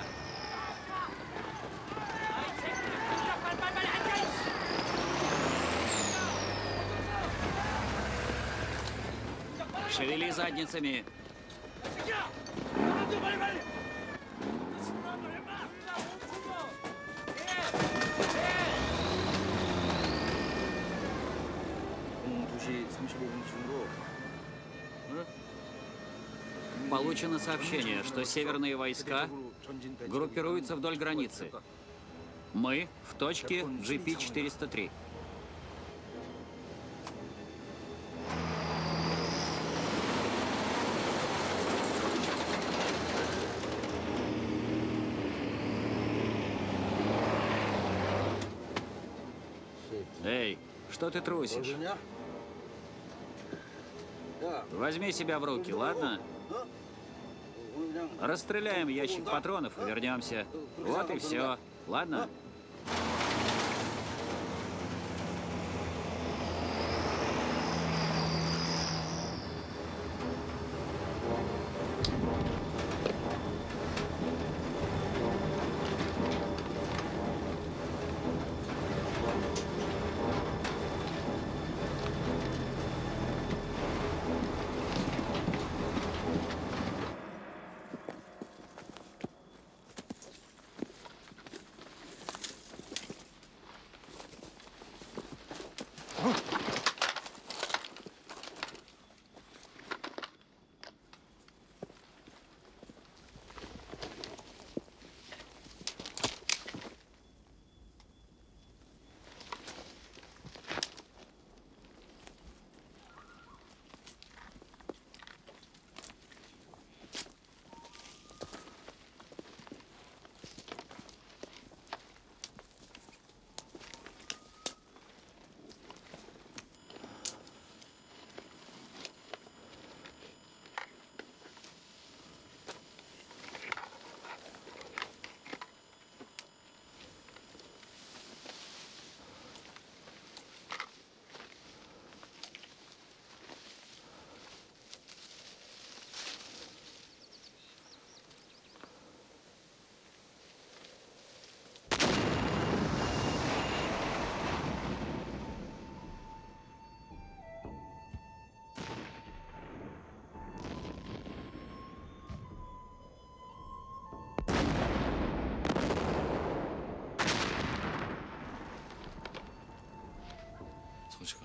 Шевели задницами! Получено сообщение, что северные войска группируются вдоль границы. Мы в точке GP-403. Эй, что ты трусишь? Возьми себя в руки, ладно? Расстреляем ящик патронов и вернемся. Вот и все. Ладно?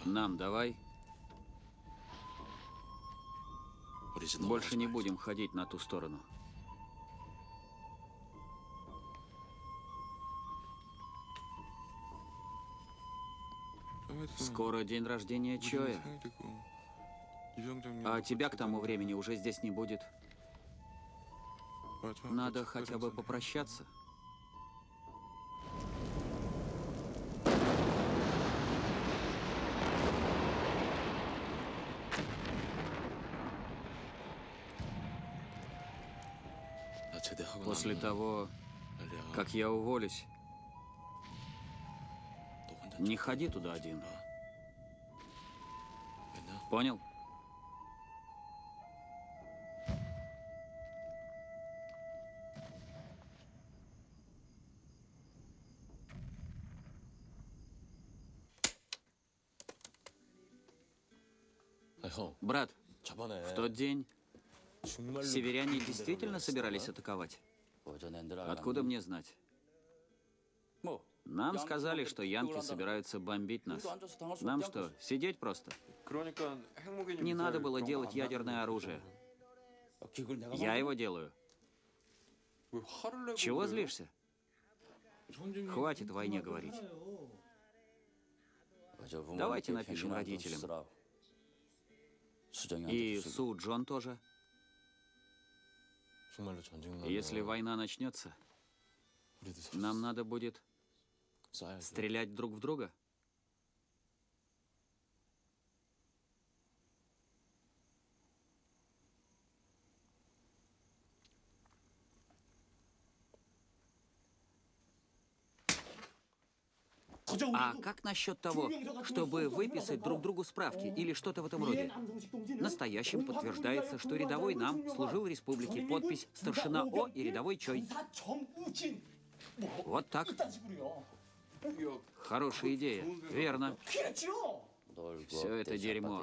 Нам давай. Больше не будем ходить на ту сторону. Скоро день рождения Чоя. А тебя к тому времени уже здесь не будет. Надо хотя бы попрощаться. После того, как я уволюсь, не ходи туда один. Понял? Брат, в тот день северяне действительно собирались атаковать? Откуда мне знать? Нам сказали, что янки собираются бомбить нас. Нам что, сидеть просто? Не надо было делать ядерное оружие. Я его делаю. Чего злишься? Хватит о войне говорить. Давайте напишем родителям. И Су Джон тоже. Если война начнется, нам надо будет стрелять друг в друга. А как насчет того, чтобы выписать друг другу справки или что-то в этом роде? Настоящим подтверждается, что рядовой нам служил республике. Подпись старшина О и рядовой Чой. Вот так. Хорошая идея. Верно. Все это дерьмо.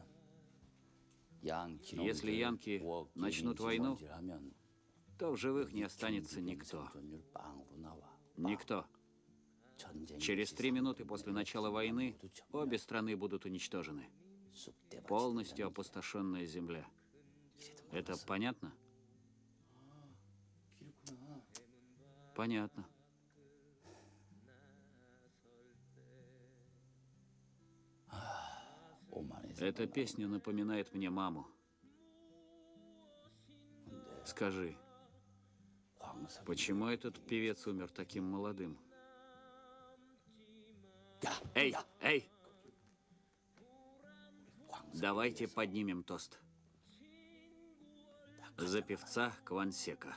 Если янки начнут войну, то в живых не останется никто. Никто. Через 3 минуты после начала войны обе страны будут уничтожены. Полностью опустошенная земля. Это понятно? Понятно. Эта песня напоминает мне маму. Скажи, почему этот певец умер таким молодым? Эй, эй! Давайте поднимем тост. За певца Квансека.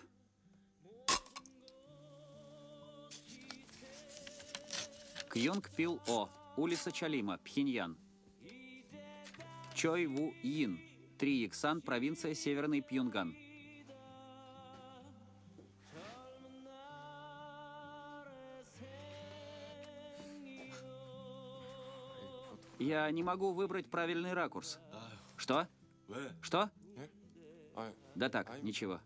Кьонг Пил О, улица Чалима, Пхеньян. Чой Ву Йин, 3 Иксан, провинция Северный Пхьонган. Я не могу выбрать правильный ракурс. Что? Что? Да так, ничего.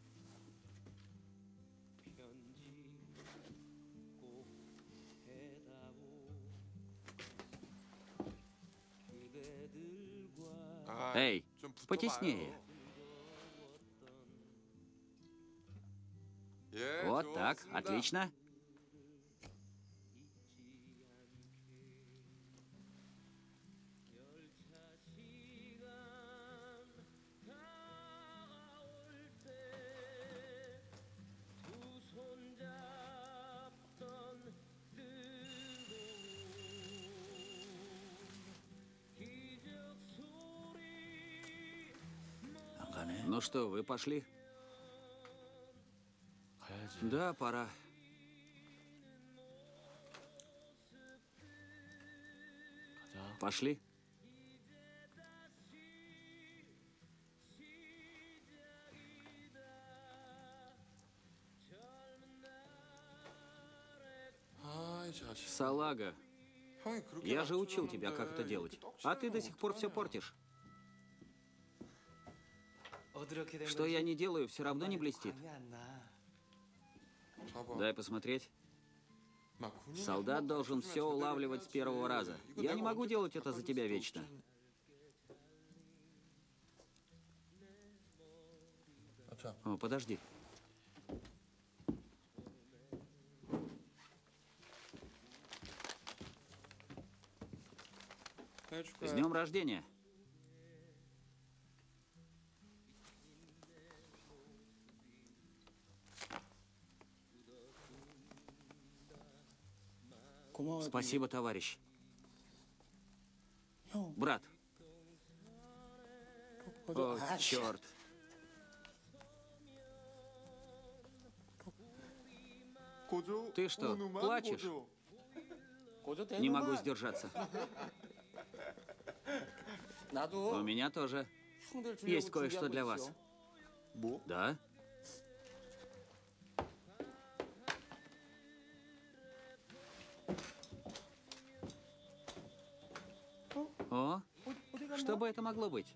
Эй, потеснее. Вот так, отлично. Ну что, вы пошли? Да, пора. Пошли. Салага, я же учил тебя, как это делать. А ты до сих пор все портишь. Что я не делаю, все равно не блестит. Дай посмотреть. Солдат должен все улавливать с первого раза. Я не могу делать это за тебя вечно. О, подожди. С днем рождения! Спасибо, товарищ. Брат. О, черт. Ты что, плачешь? Не могу сдержаться. У меня тоже есть кое-что для вас. Да? О, что бы это могло быть?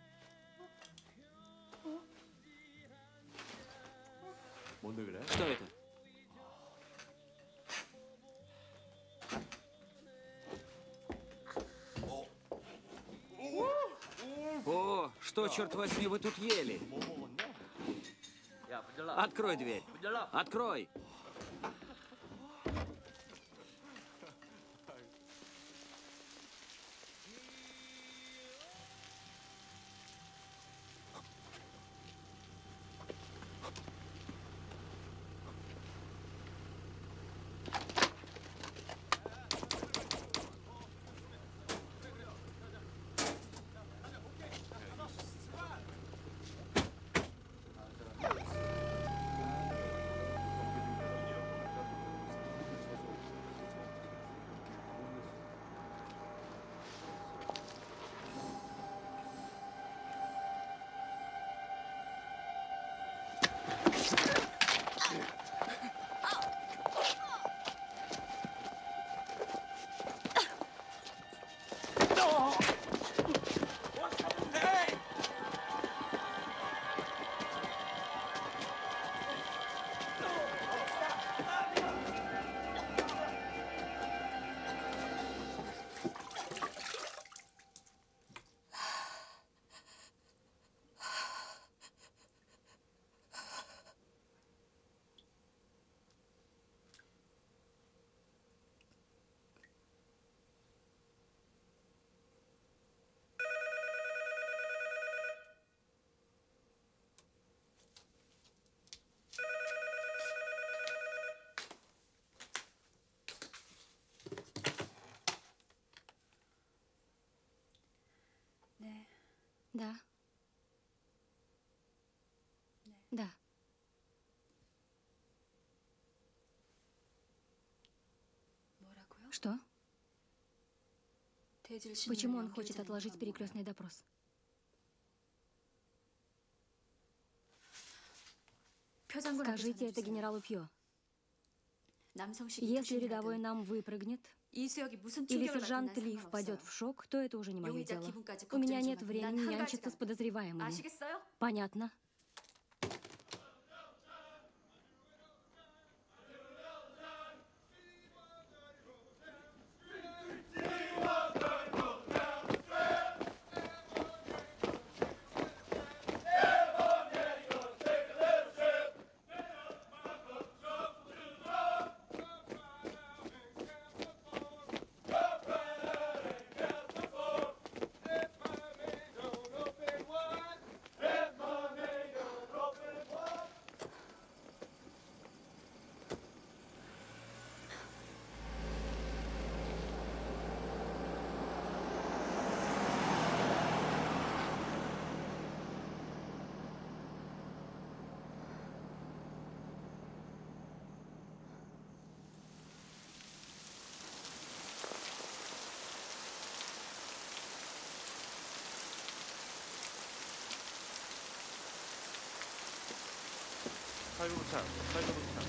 Что это? О, что, черт возьми, вы тут ели? Открой дверь. Открой. Да. Да. Что? Почему он хочет отложить перекрестный допрос? Скажите это генералу Пьо. Если рядовой нам выпрыгнет, или сержант Ли впадет в шок, то это уже не мое дело. У меня нет времени нянчиться с подозреваемыми. Понятно? 살구부착, 살구부착.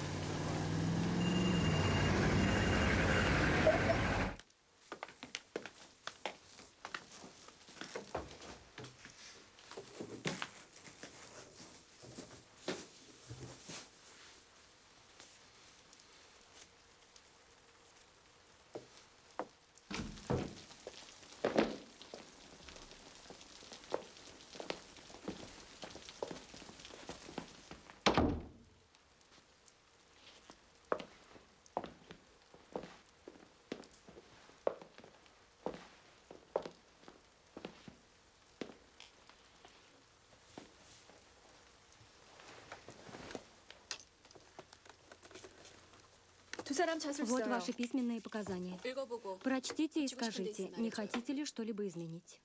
Вот ваши письменные показания. Прочтите и скажите, не хотите ли что-либо изменить.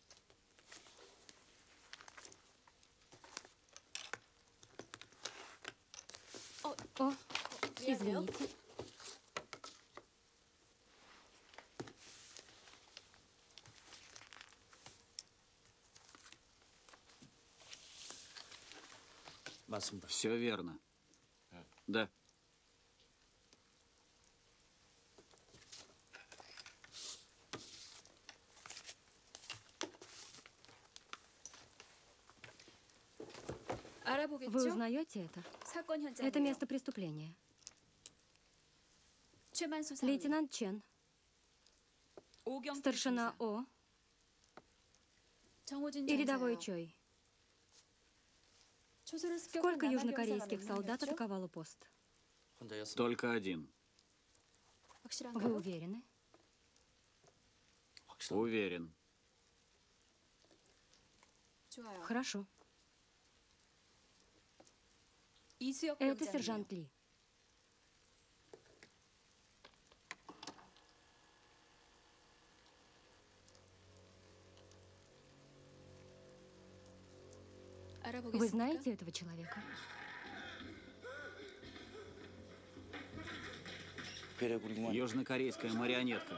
О, извините. Все верно. Да. Вы узнаете это? Это место преступления. Лейтенант Чен, старшина О и рядовой Чой. Сколько южнокорейских солдат атаковало пост? Только один. Вы уверены? Уверен. Хорошо. Это сержант Ли. Вы знаете этого человека? Южнокорейская марионетка.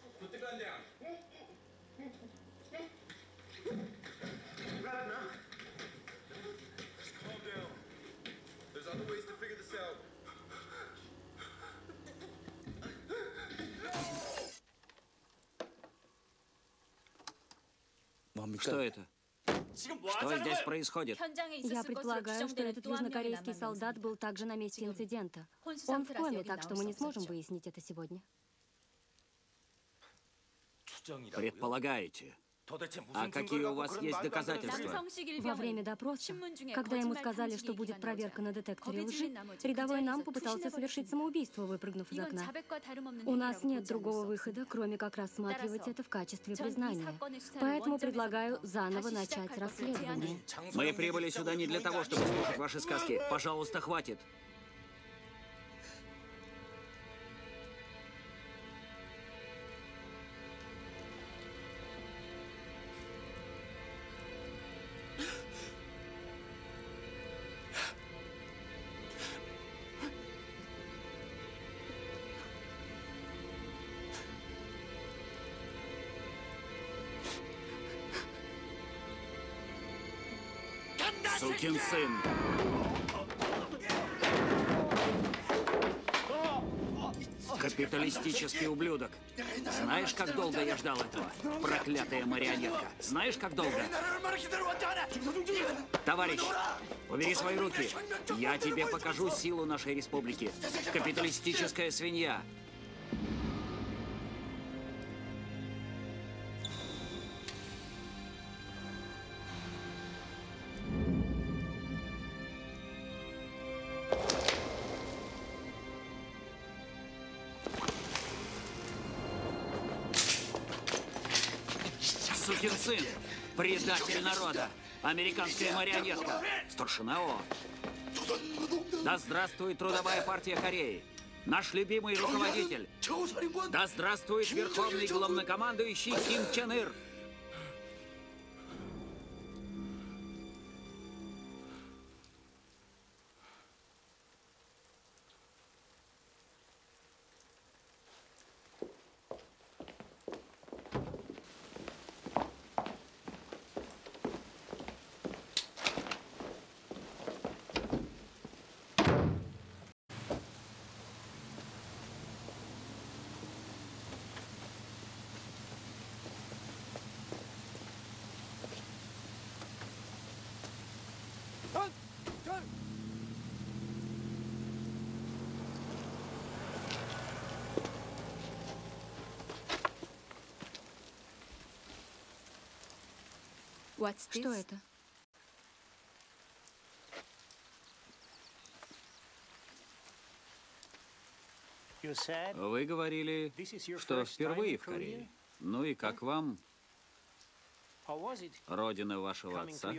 Что это? Что здесь происходит? Я предполагаю, что этот южнокорейский солдат был также на месте инцидента. Он в коме, так что мы не сможем выяснить это сегодня. Предполагаете? А какие у вас есть доказательства? Во время допроса, когда ему сказали, что будет проверка на детекторе лжи, рядовой Нам попытался совершить самоубийство, выпрыгнув из окна. У нас нет другого выхода, кроме как рассматривать это в качестве признания. Поэтому предлагаю заново начать расследование. Мы прибыли сюда не для того, чтобы слушать ваши сказки. Пожалуйста, хватит. Сукин сын. Капиталистический ублюдок. Знаешь, как долго я ждал этого? Проклятая марионетка. Знаешь, как долго? Товарищ, убери свои руки. Я тебе покажу силу нашей республики. Капиталистическая свинья. Сукин сын, предатель народа, американская марионетка, старшина О. Да здравствует Трудовая партия Кореи, наш любимый руководитель. Да здравствует верховный главнокомандующий Ким Чен Ир. Что это? Вы говорили, что впервые в Корее. Ну и как вам родина вашего отца?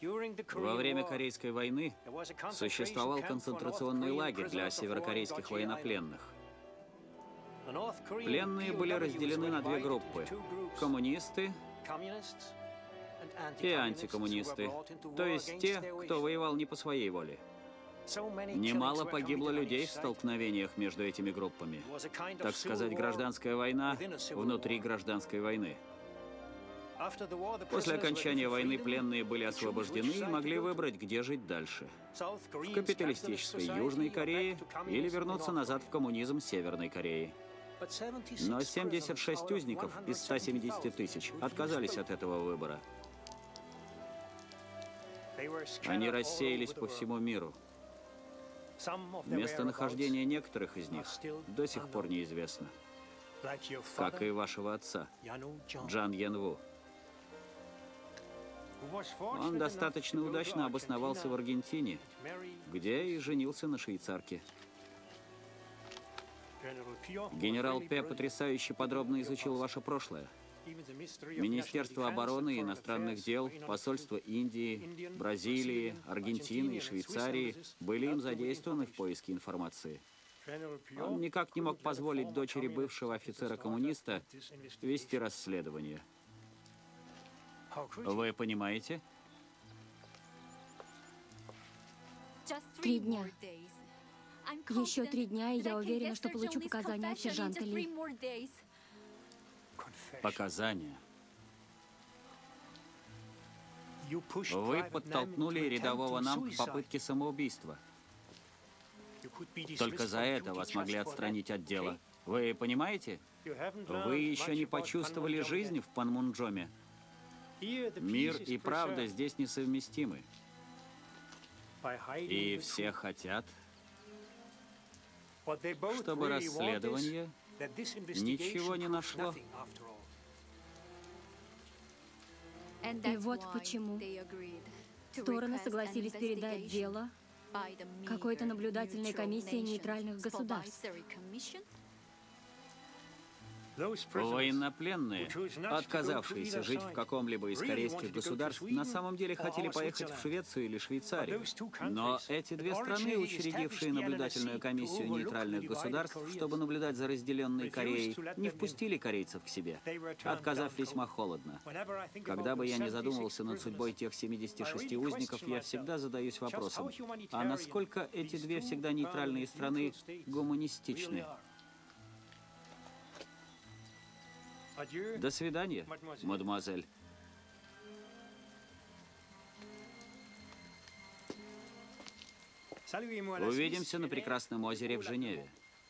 Во время Корейской войны существовал концентрационный лагерь для северокорейских военнопленных. Пленные были разделены на две группы – коммунисты и антикоммунисты, то есть те, кто воевал не по своей воле. Немало погибло людей в столкновениях между этими группами. Так сказать, гражданская война внутри гражданской войны. После окончания войны пленные были освобождены и могли выбрать, где жить дальше. В капиталистической Южной Корее или вернуться назад в коммунизм Северной Кореи. Но 76 узников из 170 тысяч отказались от этого выбора. Они рассеялись по всему миру. Местонахождение некоторых из них до сих пор неизвестно. Как и вашего отца, Джан Янву. Он достаточно удачно обосновался в Аргентине, где и женился на швейцарке. Генерал Пе потрясающе подробно изучил ваше прошлое. Министерство обороны и иностранных дел, посольства Индии, Бразилии, Аргентины и Швейцарии были им задействованы в поиске информации. Он никак не мог позволить дочери бывшего офицера-коммуниста вести расследование. Вы понимаете? 3 дня. Еще 3 дня, и я уверена, что получу показания от сержанта Ли. Показания. Вы подтолкнули рядового нам к попытке самоубийства. Только за это вас могли отстранить от дела. Вы понимаете? Вы еще не почувствовали жизнь в Панмунджоме. Мир и правда здесь несовместимы. И все хотят, чтобы расследование ничего не нашло. И вот почему стороны согласились передать дело какой-то наблюдательной комиссии нейтральных государств. Военнопленные, отказавшиеся жить в каком-либо из корейских государств, на самом деле хотели поехать в Швецию или Швейцарию. Но эти две страны, учредившие наблюдательную комиссию нейтральных государств, чтобы наблюдать за разделенной Кореей, не впустили корейцев к себе, отказав весьма холодно. Когда бы я ни задумывался над судьбой тех 76 узников, я всегда задаюсь вопросом, а насколько эти две всегда нейтральные страны гуманистичны? До свидания, мадемуазель. Увидимся на прекрасном озере в Женеве.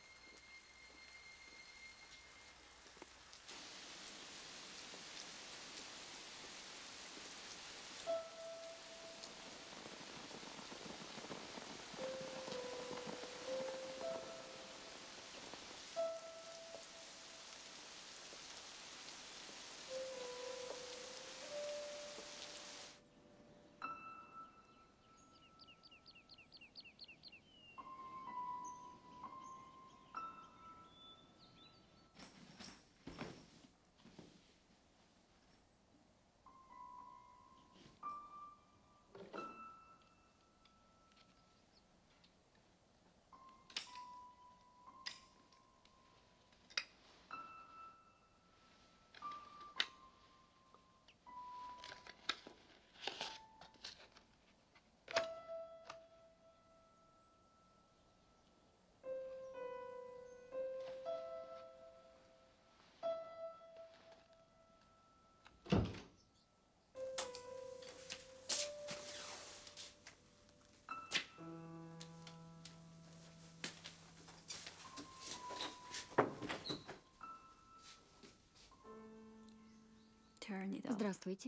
Здравствуйте.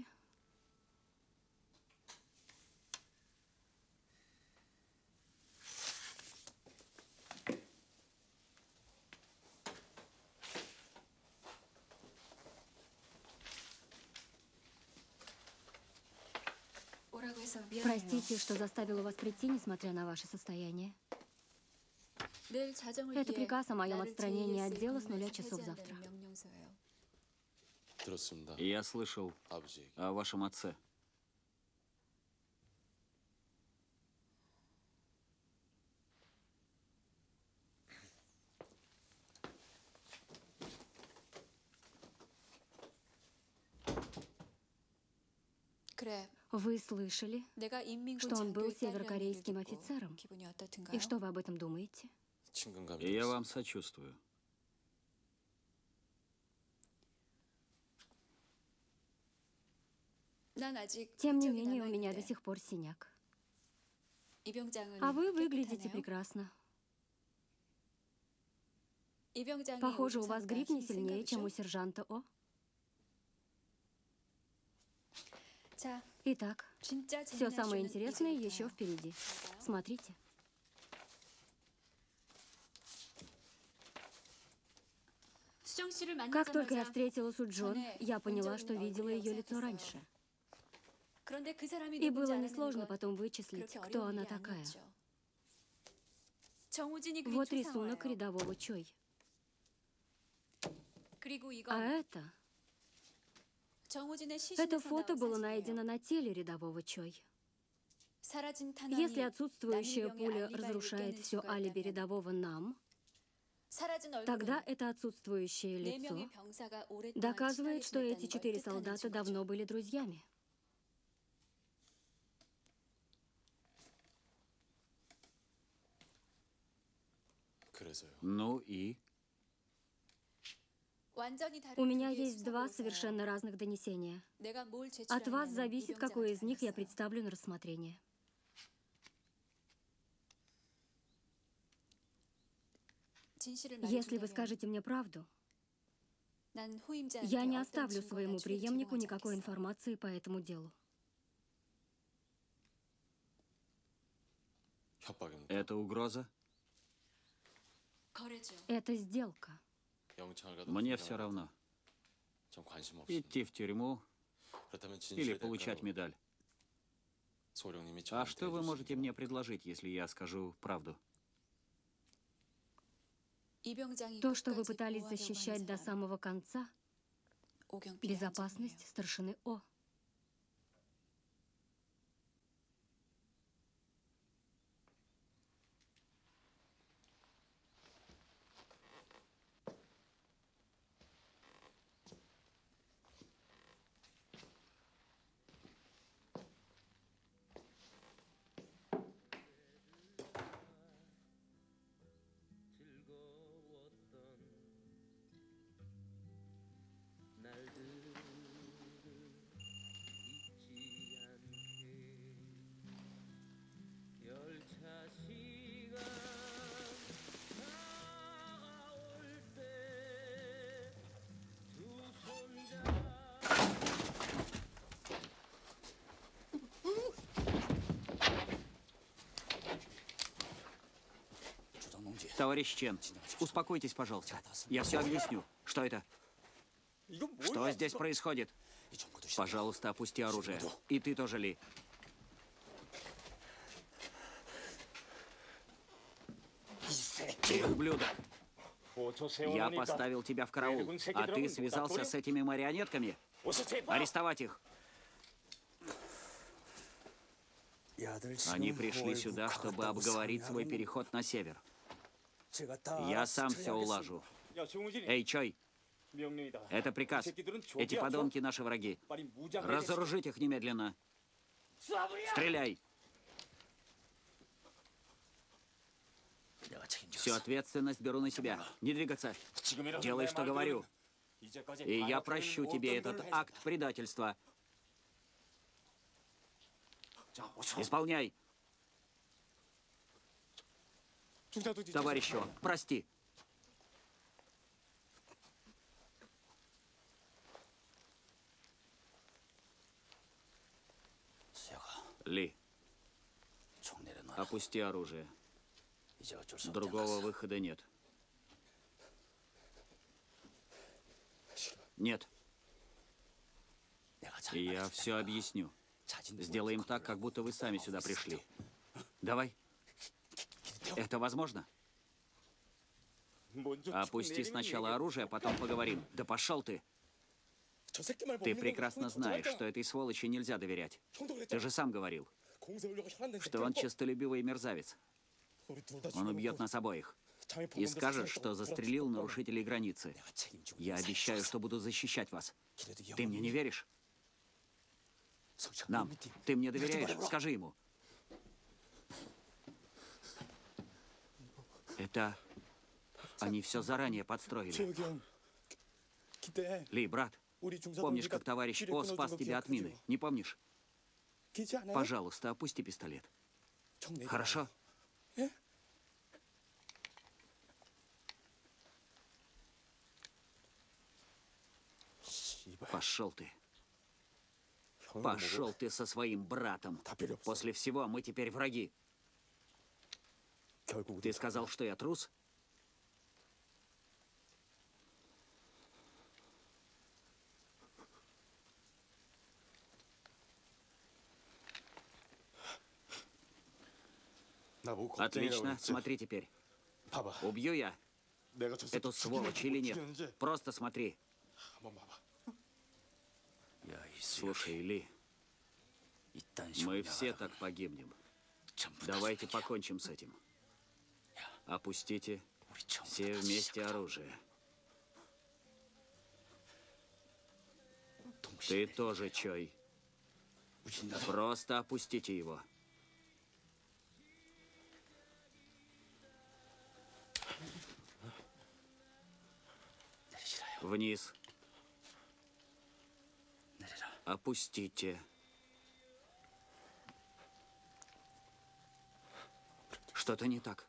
Простите, что заставила вас прийти, несмотря на ваше состояние. Это приказ о моем отстранении от дела с 0 часов завтра. Я слышал о вашем отце. Вы слышали, что он был северокорейским офицером? И что вы об этом думаете? И я вам сочувствую. Тем не менее, у меня до сих пор синяк. А вы выглядите прекрасно. Похоже, у вас грипп не сильнее, чем у сержанта О. Итак, все самое интересное еще впереди. Смотрите. Как только я встретила Суджон, я поняла, что видела ее лицо раньше. И было несложно потом вычислить, кто она такая. Вот рисунок рядового Чой. А это фото было найдено на теле рядового Чой. Если отсутствующая пуля разрушает все алиби рядового нам, тогда это отсутствующее лицо доказывает, что эти 4 солдата давно были друзьями. Ну и? У меня есть 2 совершенно разных донесения. От вас зависит, какое из них я представлю на рассмотрение. Если вы скажете мне правду, я не оставлю своему преемнику никакой информации по этому делу. Это угроза? Это сделка. Мне все равно. Идти в тюрьму или получать медаль. А что вы можете мне предложить, если я скажу правду? То, что вы пытались защищать до самого конца, безопасность старшины О. Товарищ Чен, успокойтесь, пожалуйста. Я все объясню. Что это? Что здесь происходит? Пожалуйста, опусти оружие. И ты тоже, Ли. Ты ублюдок. Я поставил тебя в караул, а ты связался с этими марионетками? Арестовать их. Они пришли сюда, чтобы обговорить свой переход на север. Я сам все улажу. Эй, Чой, это приказ. Эти подонки наши враги. Разоружить их немедленно. Стреляй. Всю ответственность беру на себя. Не двигаться. Делай, что говорю. И я прощу тебе этот акт предательства. Исполняй. Товарищу, прости. Ли, опусти оружие. Другого выхода нет. Нет. И я все объясню. Сделаем так, как будто вы сами сюда пришли. Давай. Это возможно? Опусти сначала оружие, а потом поговорим. Да пошел ты! Ты прекрасно знаешь, что этой сволочи нельзя доверять. Ты же сам говорил, что он честолюбивый мерзавец. Он убьет нас обоих. И скажешь, что застрелил нарушителей границы. Я обещаю, что буду защищать вас. Ты мне не веришь? Нам. Ты мне доверяешь? Скажи ему. Это... Они все заранее подстроили. 최혁이 형, 그때 Ли, брат, 우리 중사 помнишь, 동기가 как товарищ 길에 О 끊어준 спас 거 тебя от мины? 기억하죠? Не помнишь? 기억지 않아요? Пожалуйста, опусти пистолет. 총 내려놔요. Хорошо? 예? 씨발, Пошел ты. 형을 Пошел 보고 ты со своим братом. 다 필요 없어. После всего мы теперь враги. 결국 Ты сказал, что я трус? 나보고 걱정이라고 Отлично, 그랬지? смотри теперь. 봐봐, Убью я 내가 저 эту 새끼 сволочь 죽이는지 или 못 нет? 죽이는지 Просто смотри. 한번 봐봐. Слушай, Ли, мы все так погибнем. Давайте покончим с этим. Опустите все вместе оружие. Ты тоже, Чой. Просто опустите его. Вниз. Опустите. Что-то не так.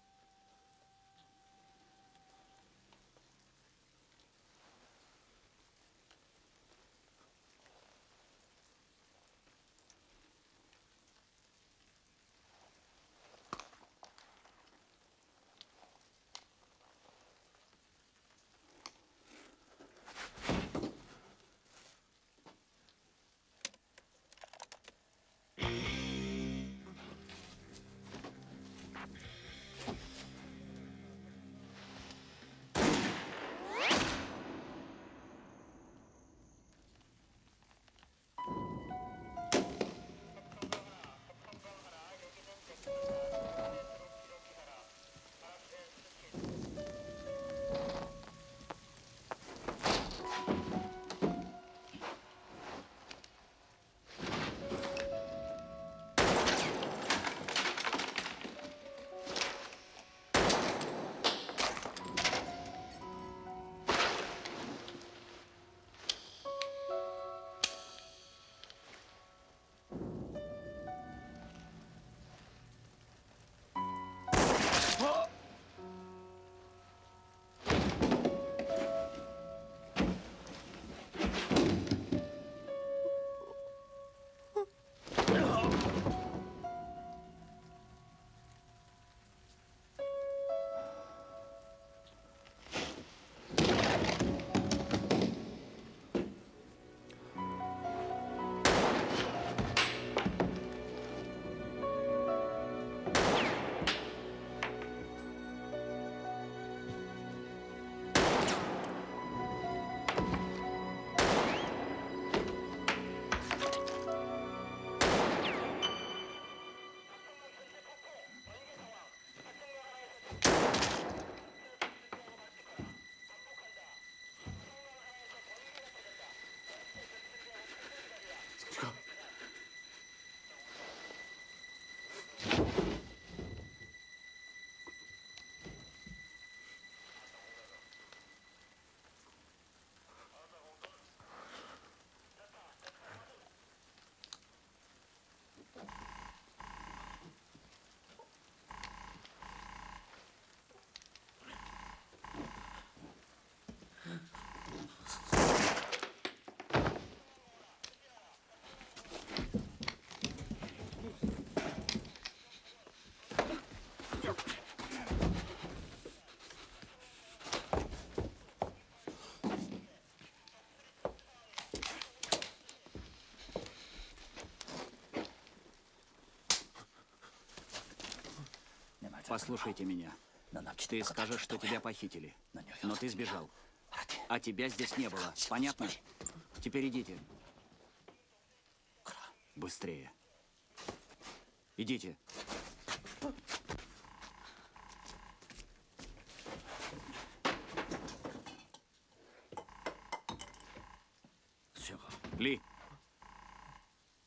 Послушайте меня. Ты скажешь, что тебя похитили. Но ты сбежал. А тебя здесь не было. Понятно? Теперь идите. Быстрее. Идите. Ли.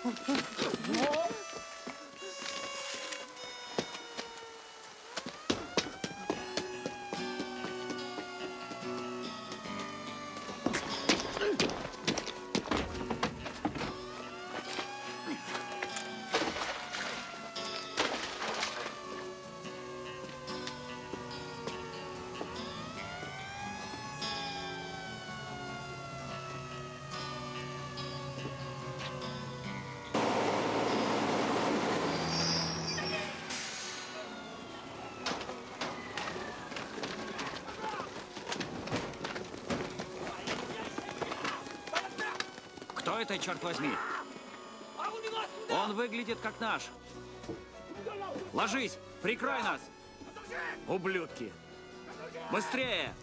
Кто это, черт возьми? Он выглядит как наш. Ложись! Прикрой нас! Ублюдки! Быстрее!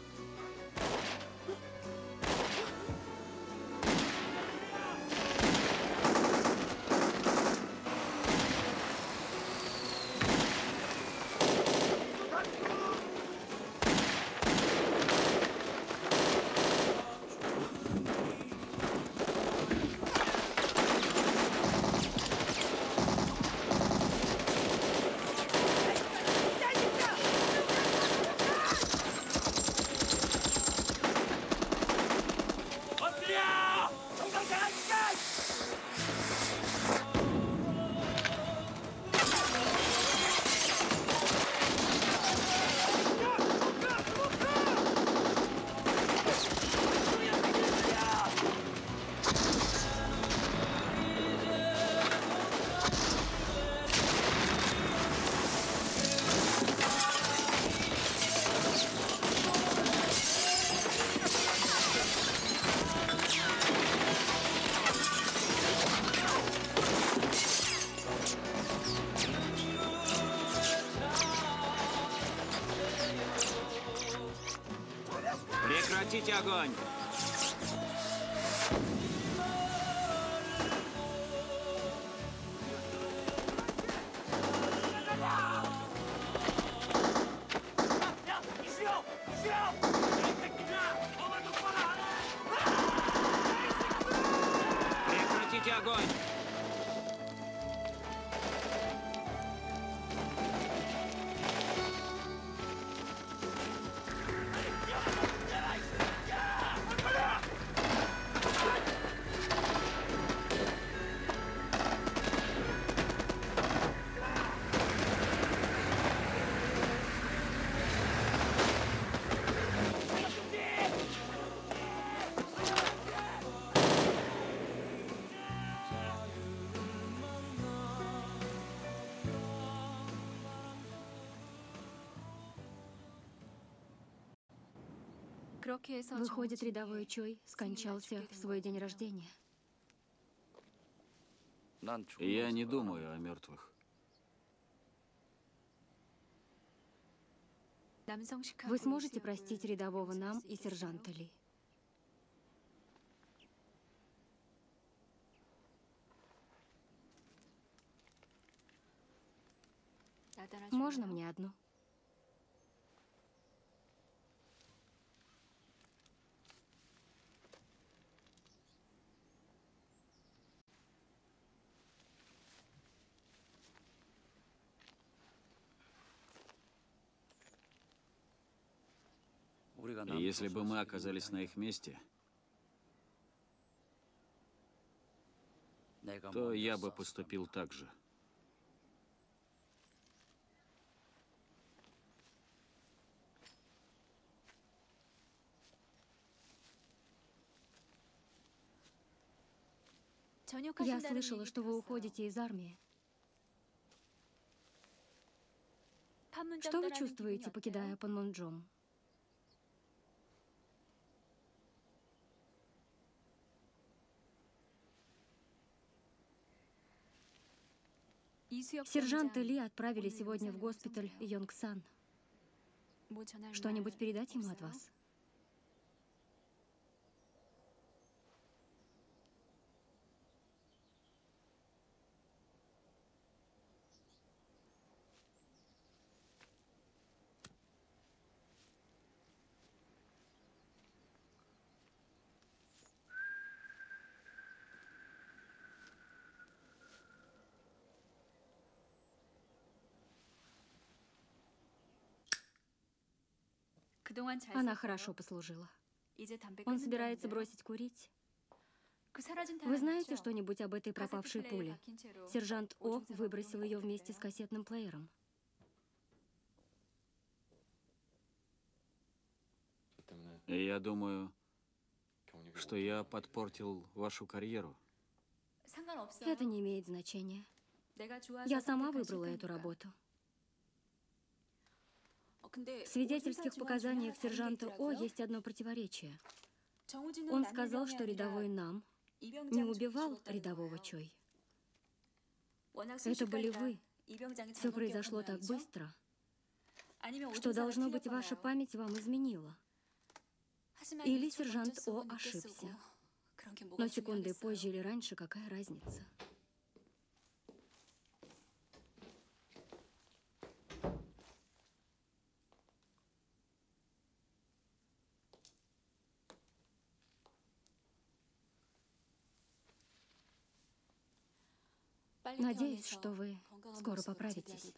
Прекратите огонь! Прекратите огонь! Выходит, рядовой Чой скончался в свой день рождения. Я не думаю о мертвых. Вы сможете простить рядового нам и сержанта Ли? Можно мне одну? Если бы мы оказались на их месте, то я бы поступил так же. Я слышала, что вы уходите из армии. Что вы чувствуете, покидая Панмунджом? Сержанта Ли отправили сегодня в госпиталь Йонгсан. Что-нибудь передать ему от вас? Она хорошо послужила. Он собирается бросить курить. Вы знаете что-нибудь об этой пропавшей пуле? Сержант О выбросил ее вместе с кассетным плеером. Я думаю, что я подпортил вашу карьеру. Это не имеет значения. Я сама выбрала эту работу. В свидетельских показаниях сержанта О есть одно противоречие. Он сказал, что рядовой Нам не убивал рядового Чой. Это были вы. Все произошло так быстро, что, должно быть, ваша память вам изменила. Или сержант О ошибся. Но секундой позже или раньше, какая разница? Надеюсь, что вы скоро поправитесь.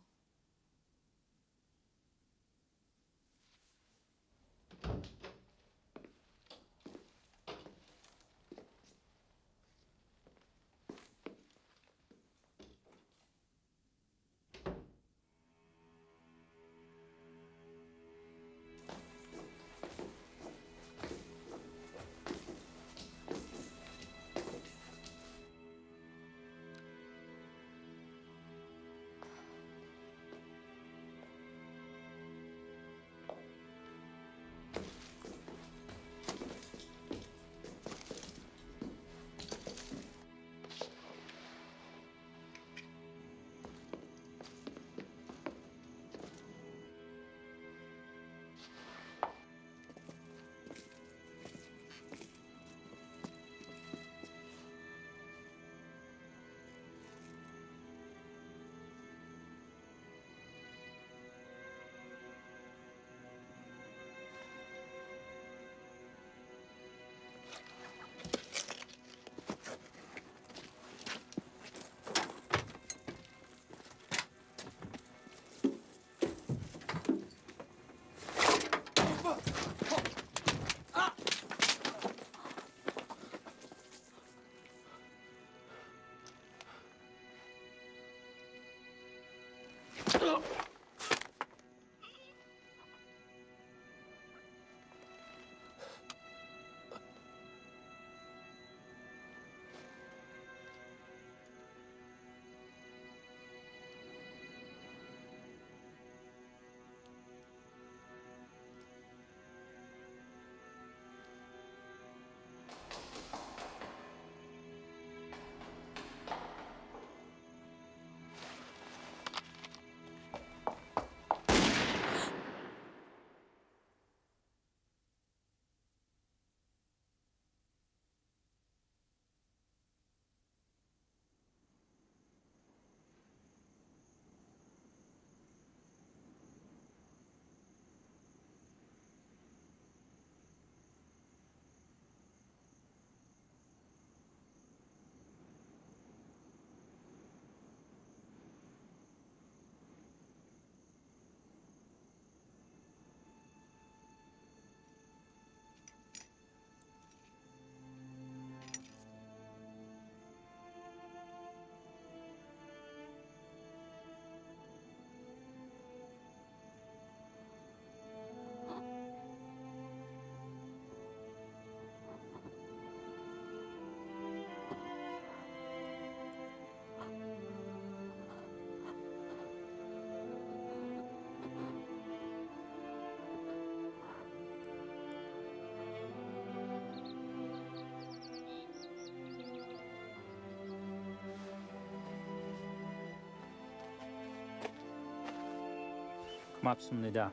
고맙습니다.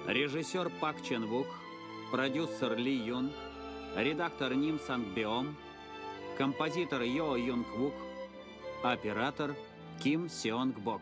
Режиссер Пак Чен Вук, продюсер Ли Юн, редактор Ним Санг Биом, композитор Йо Юнг Вук, оператор Ким Сеонг Бок.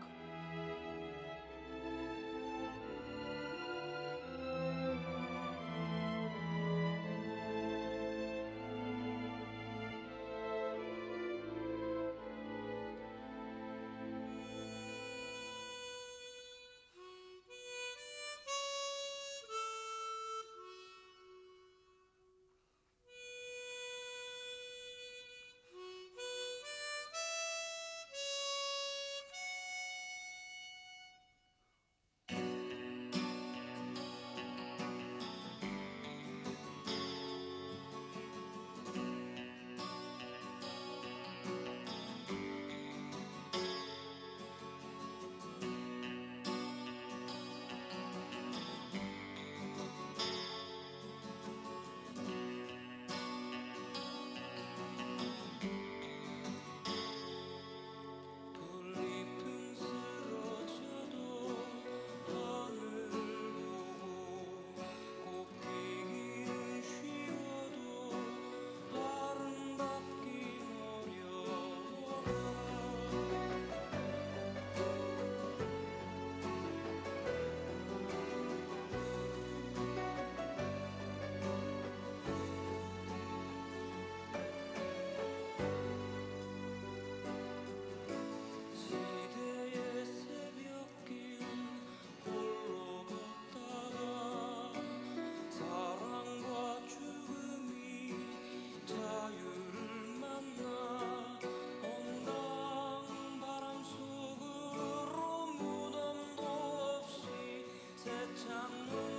세상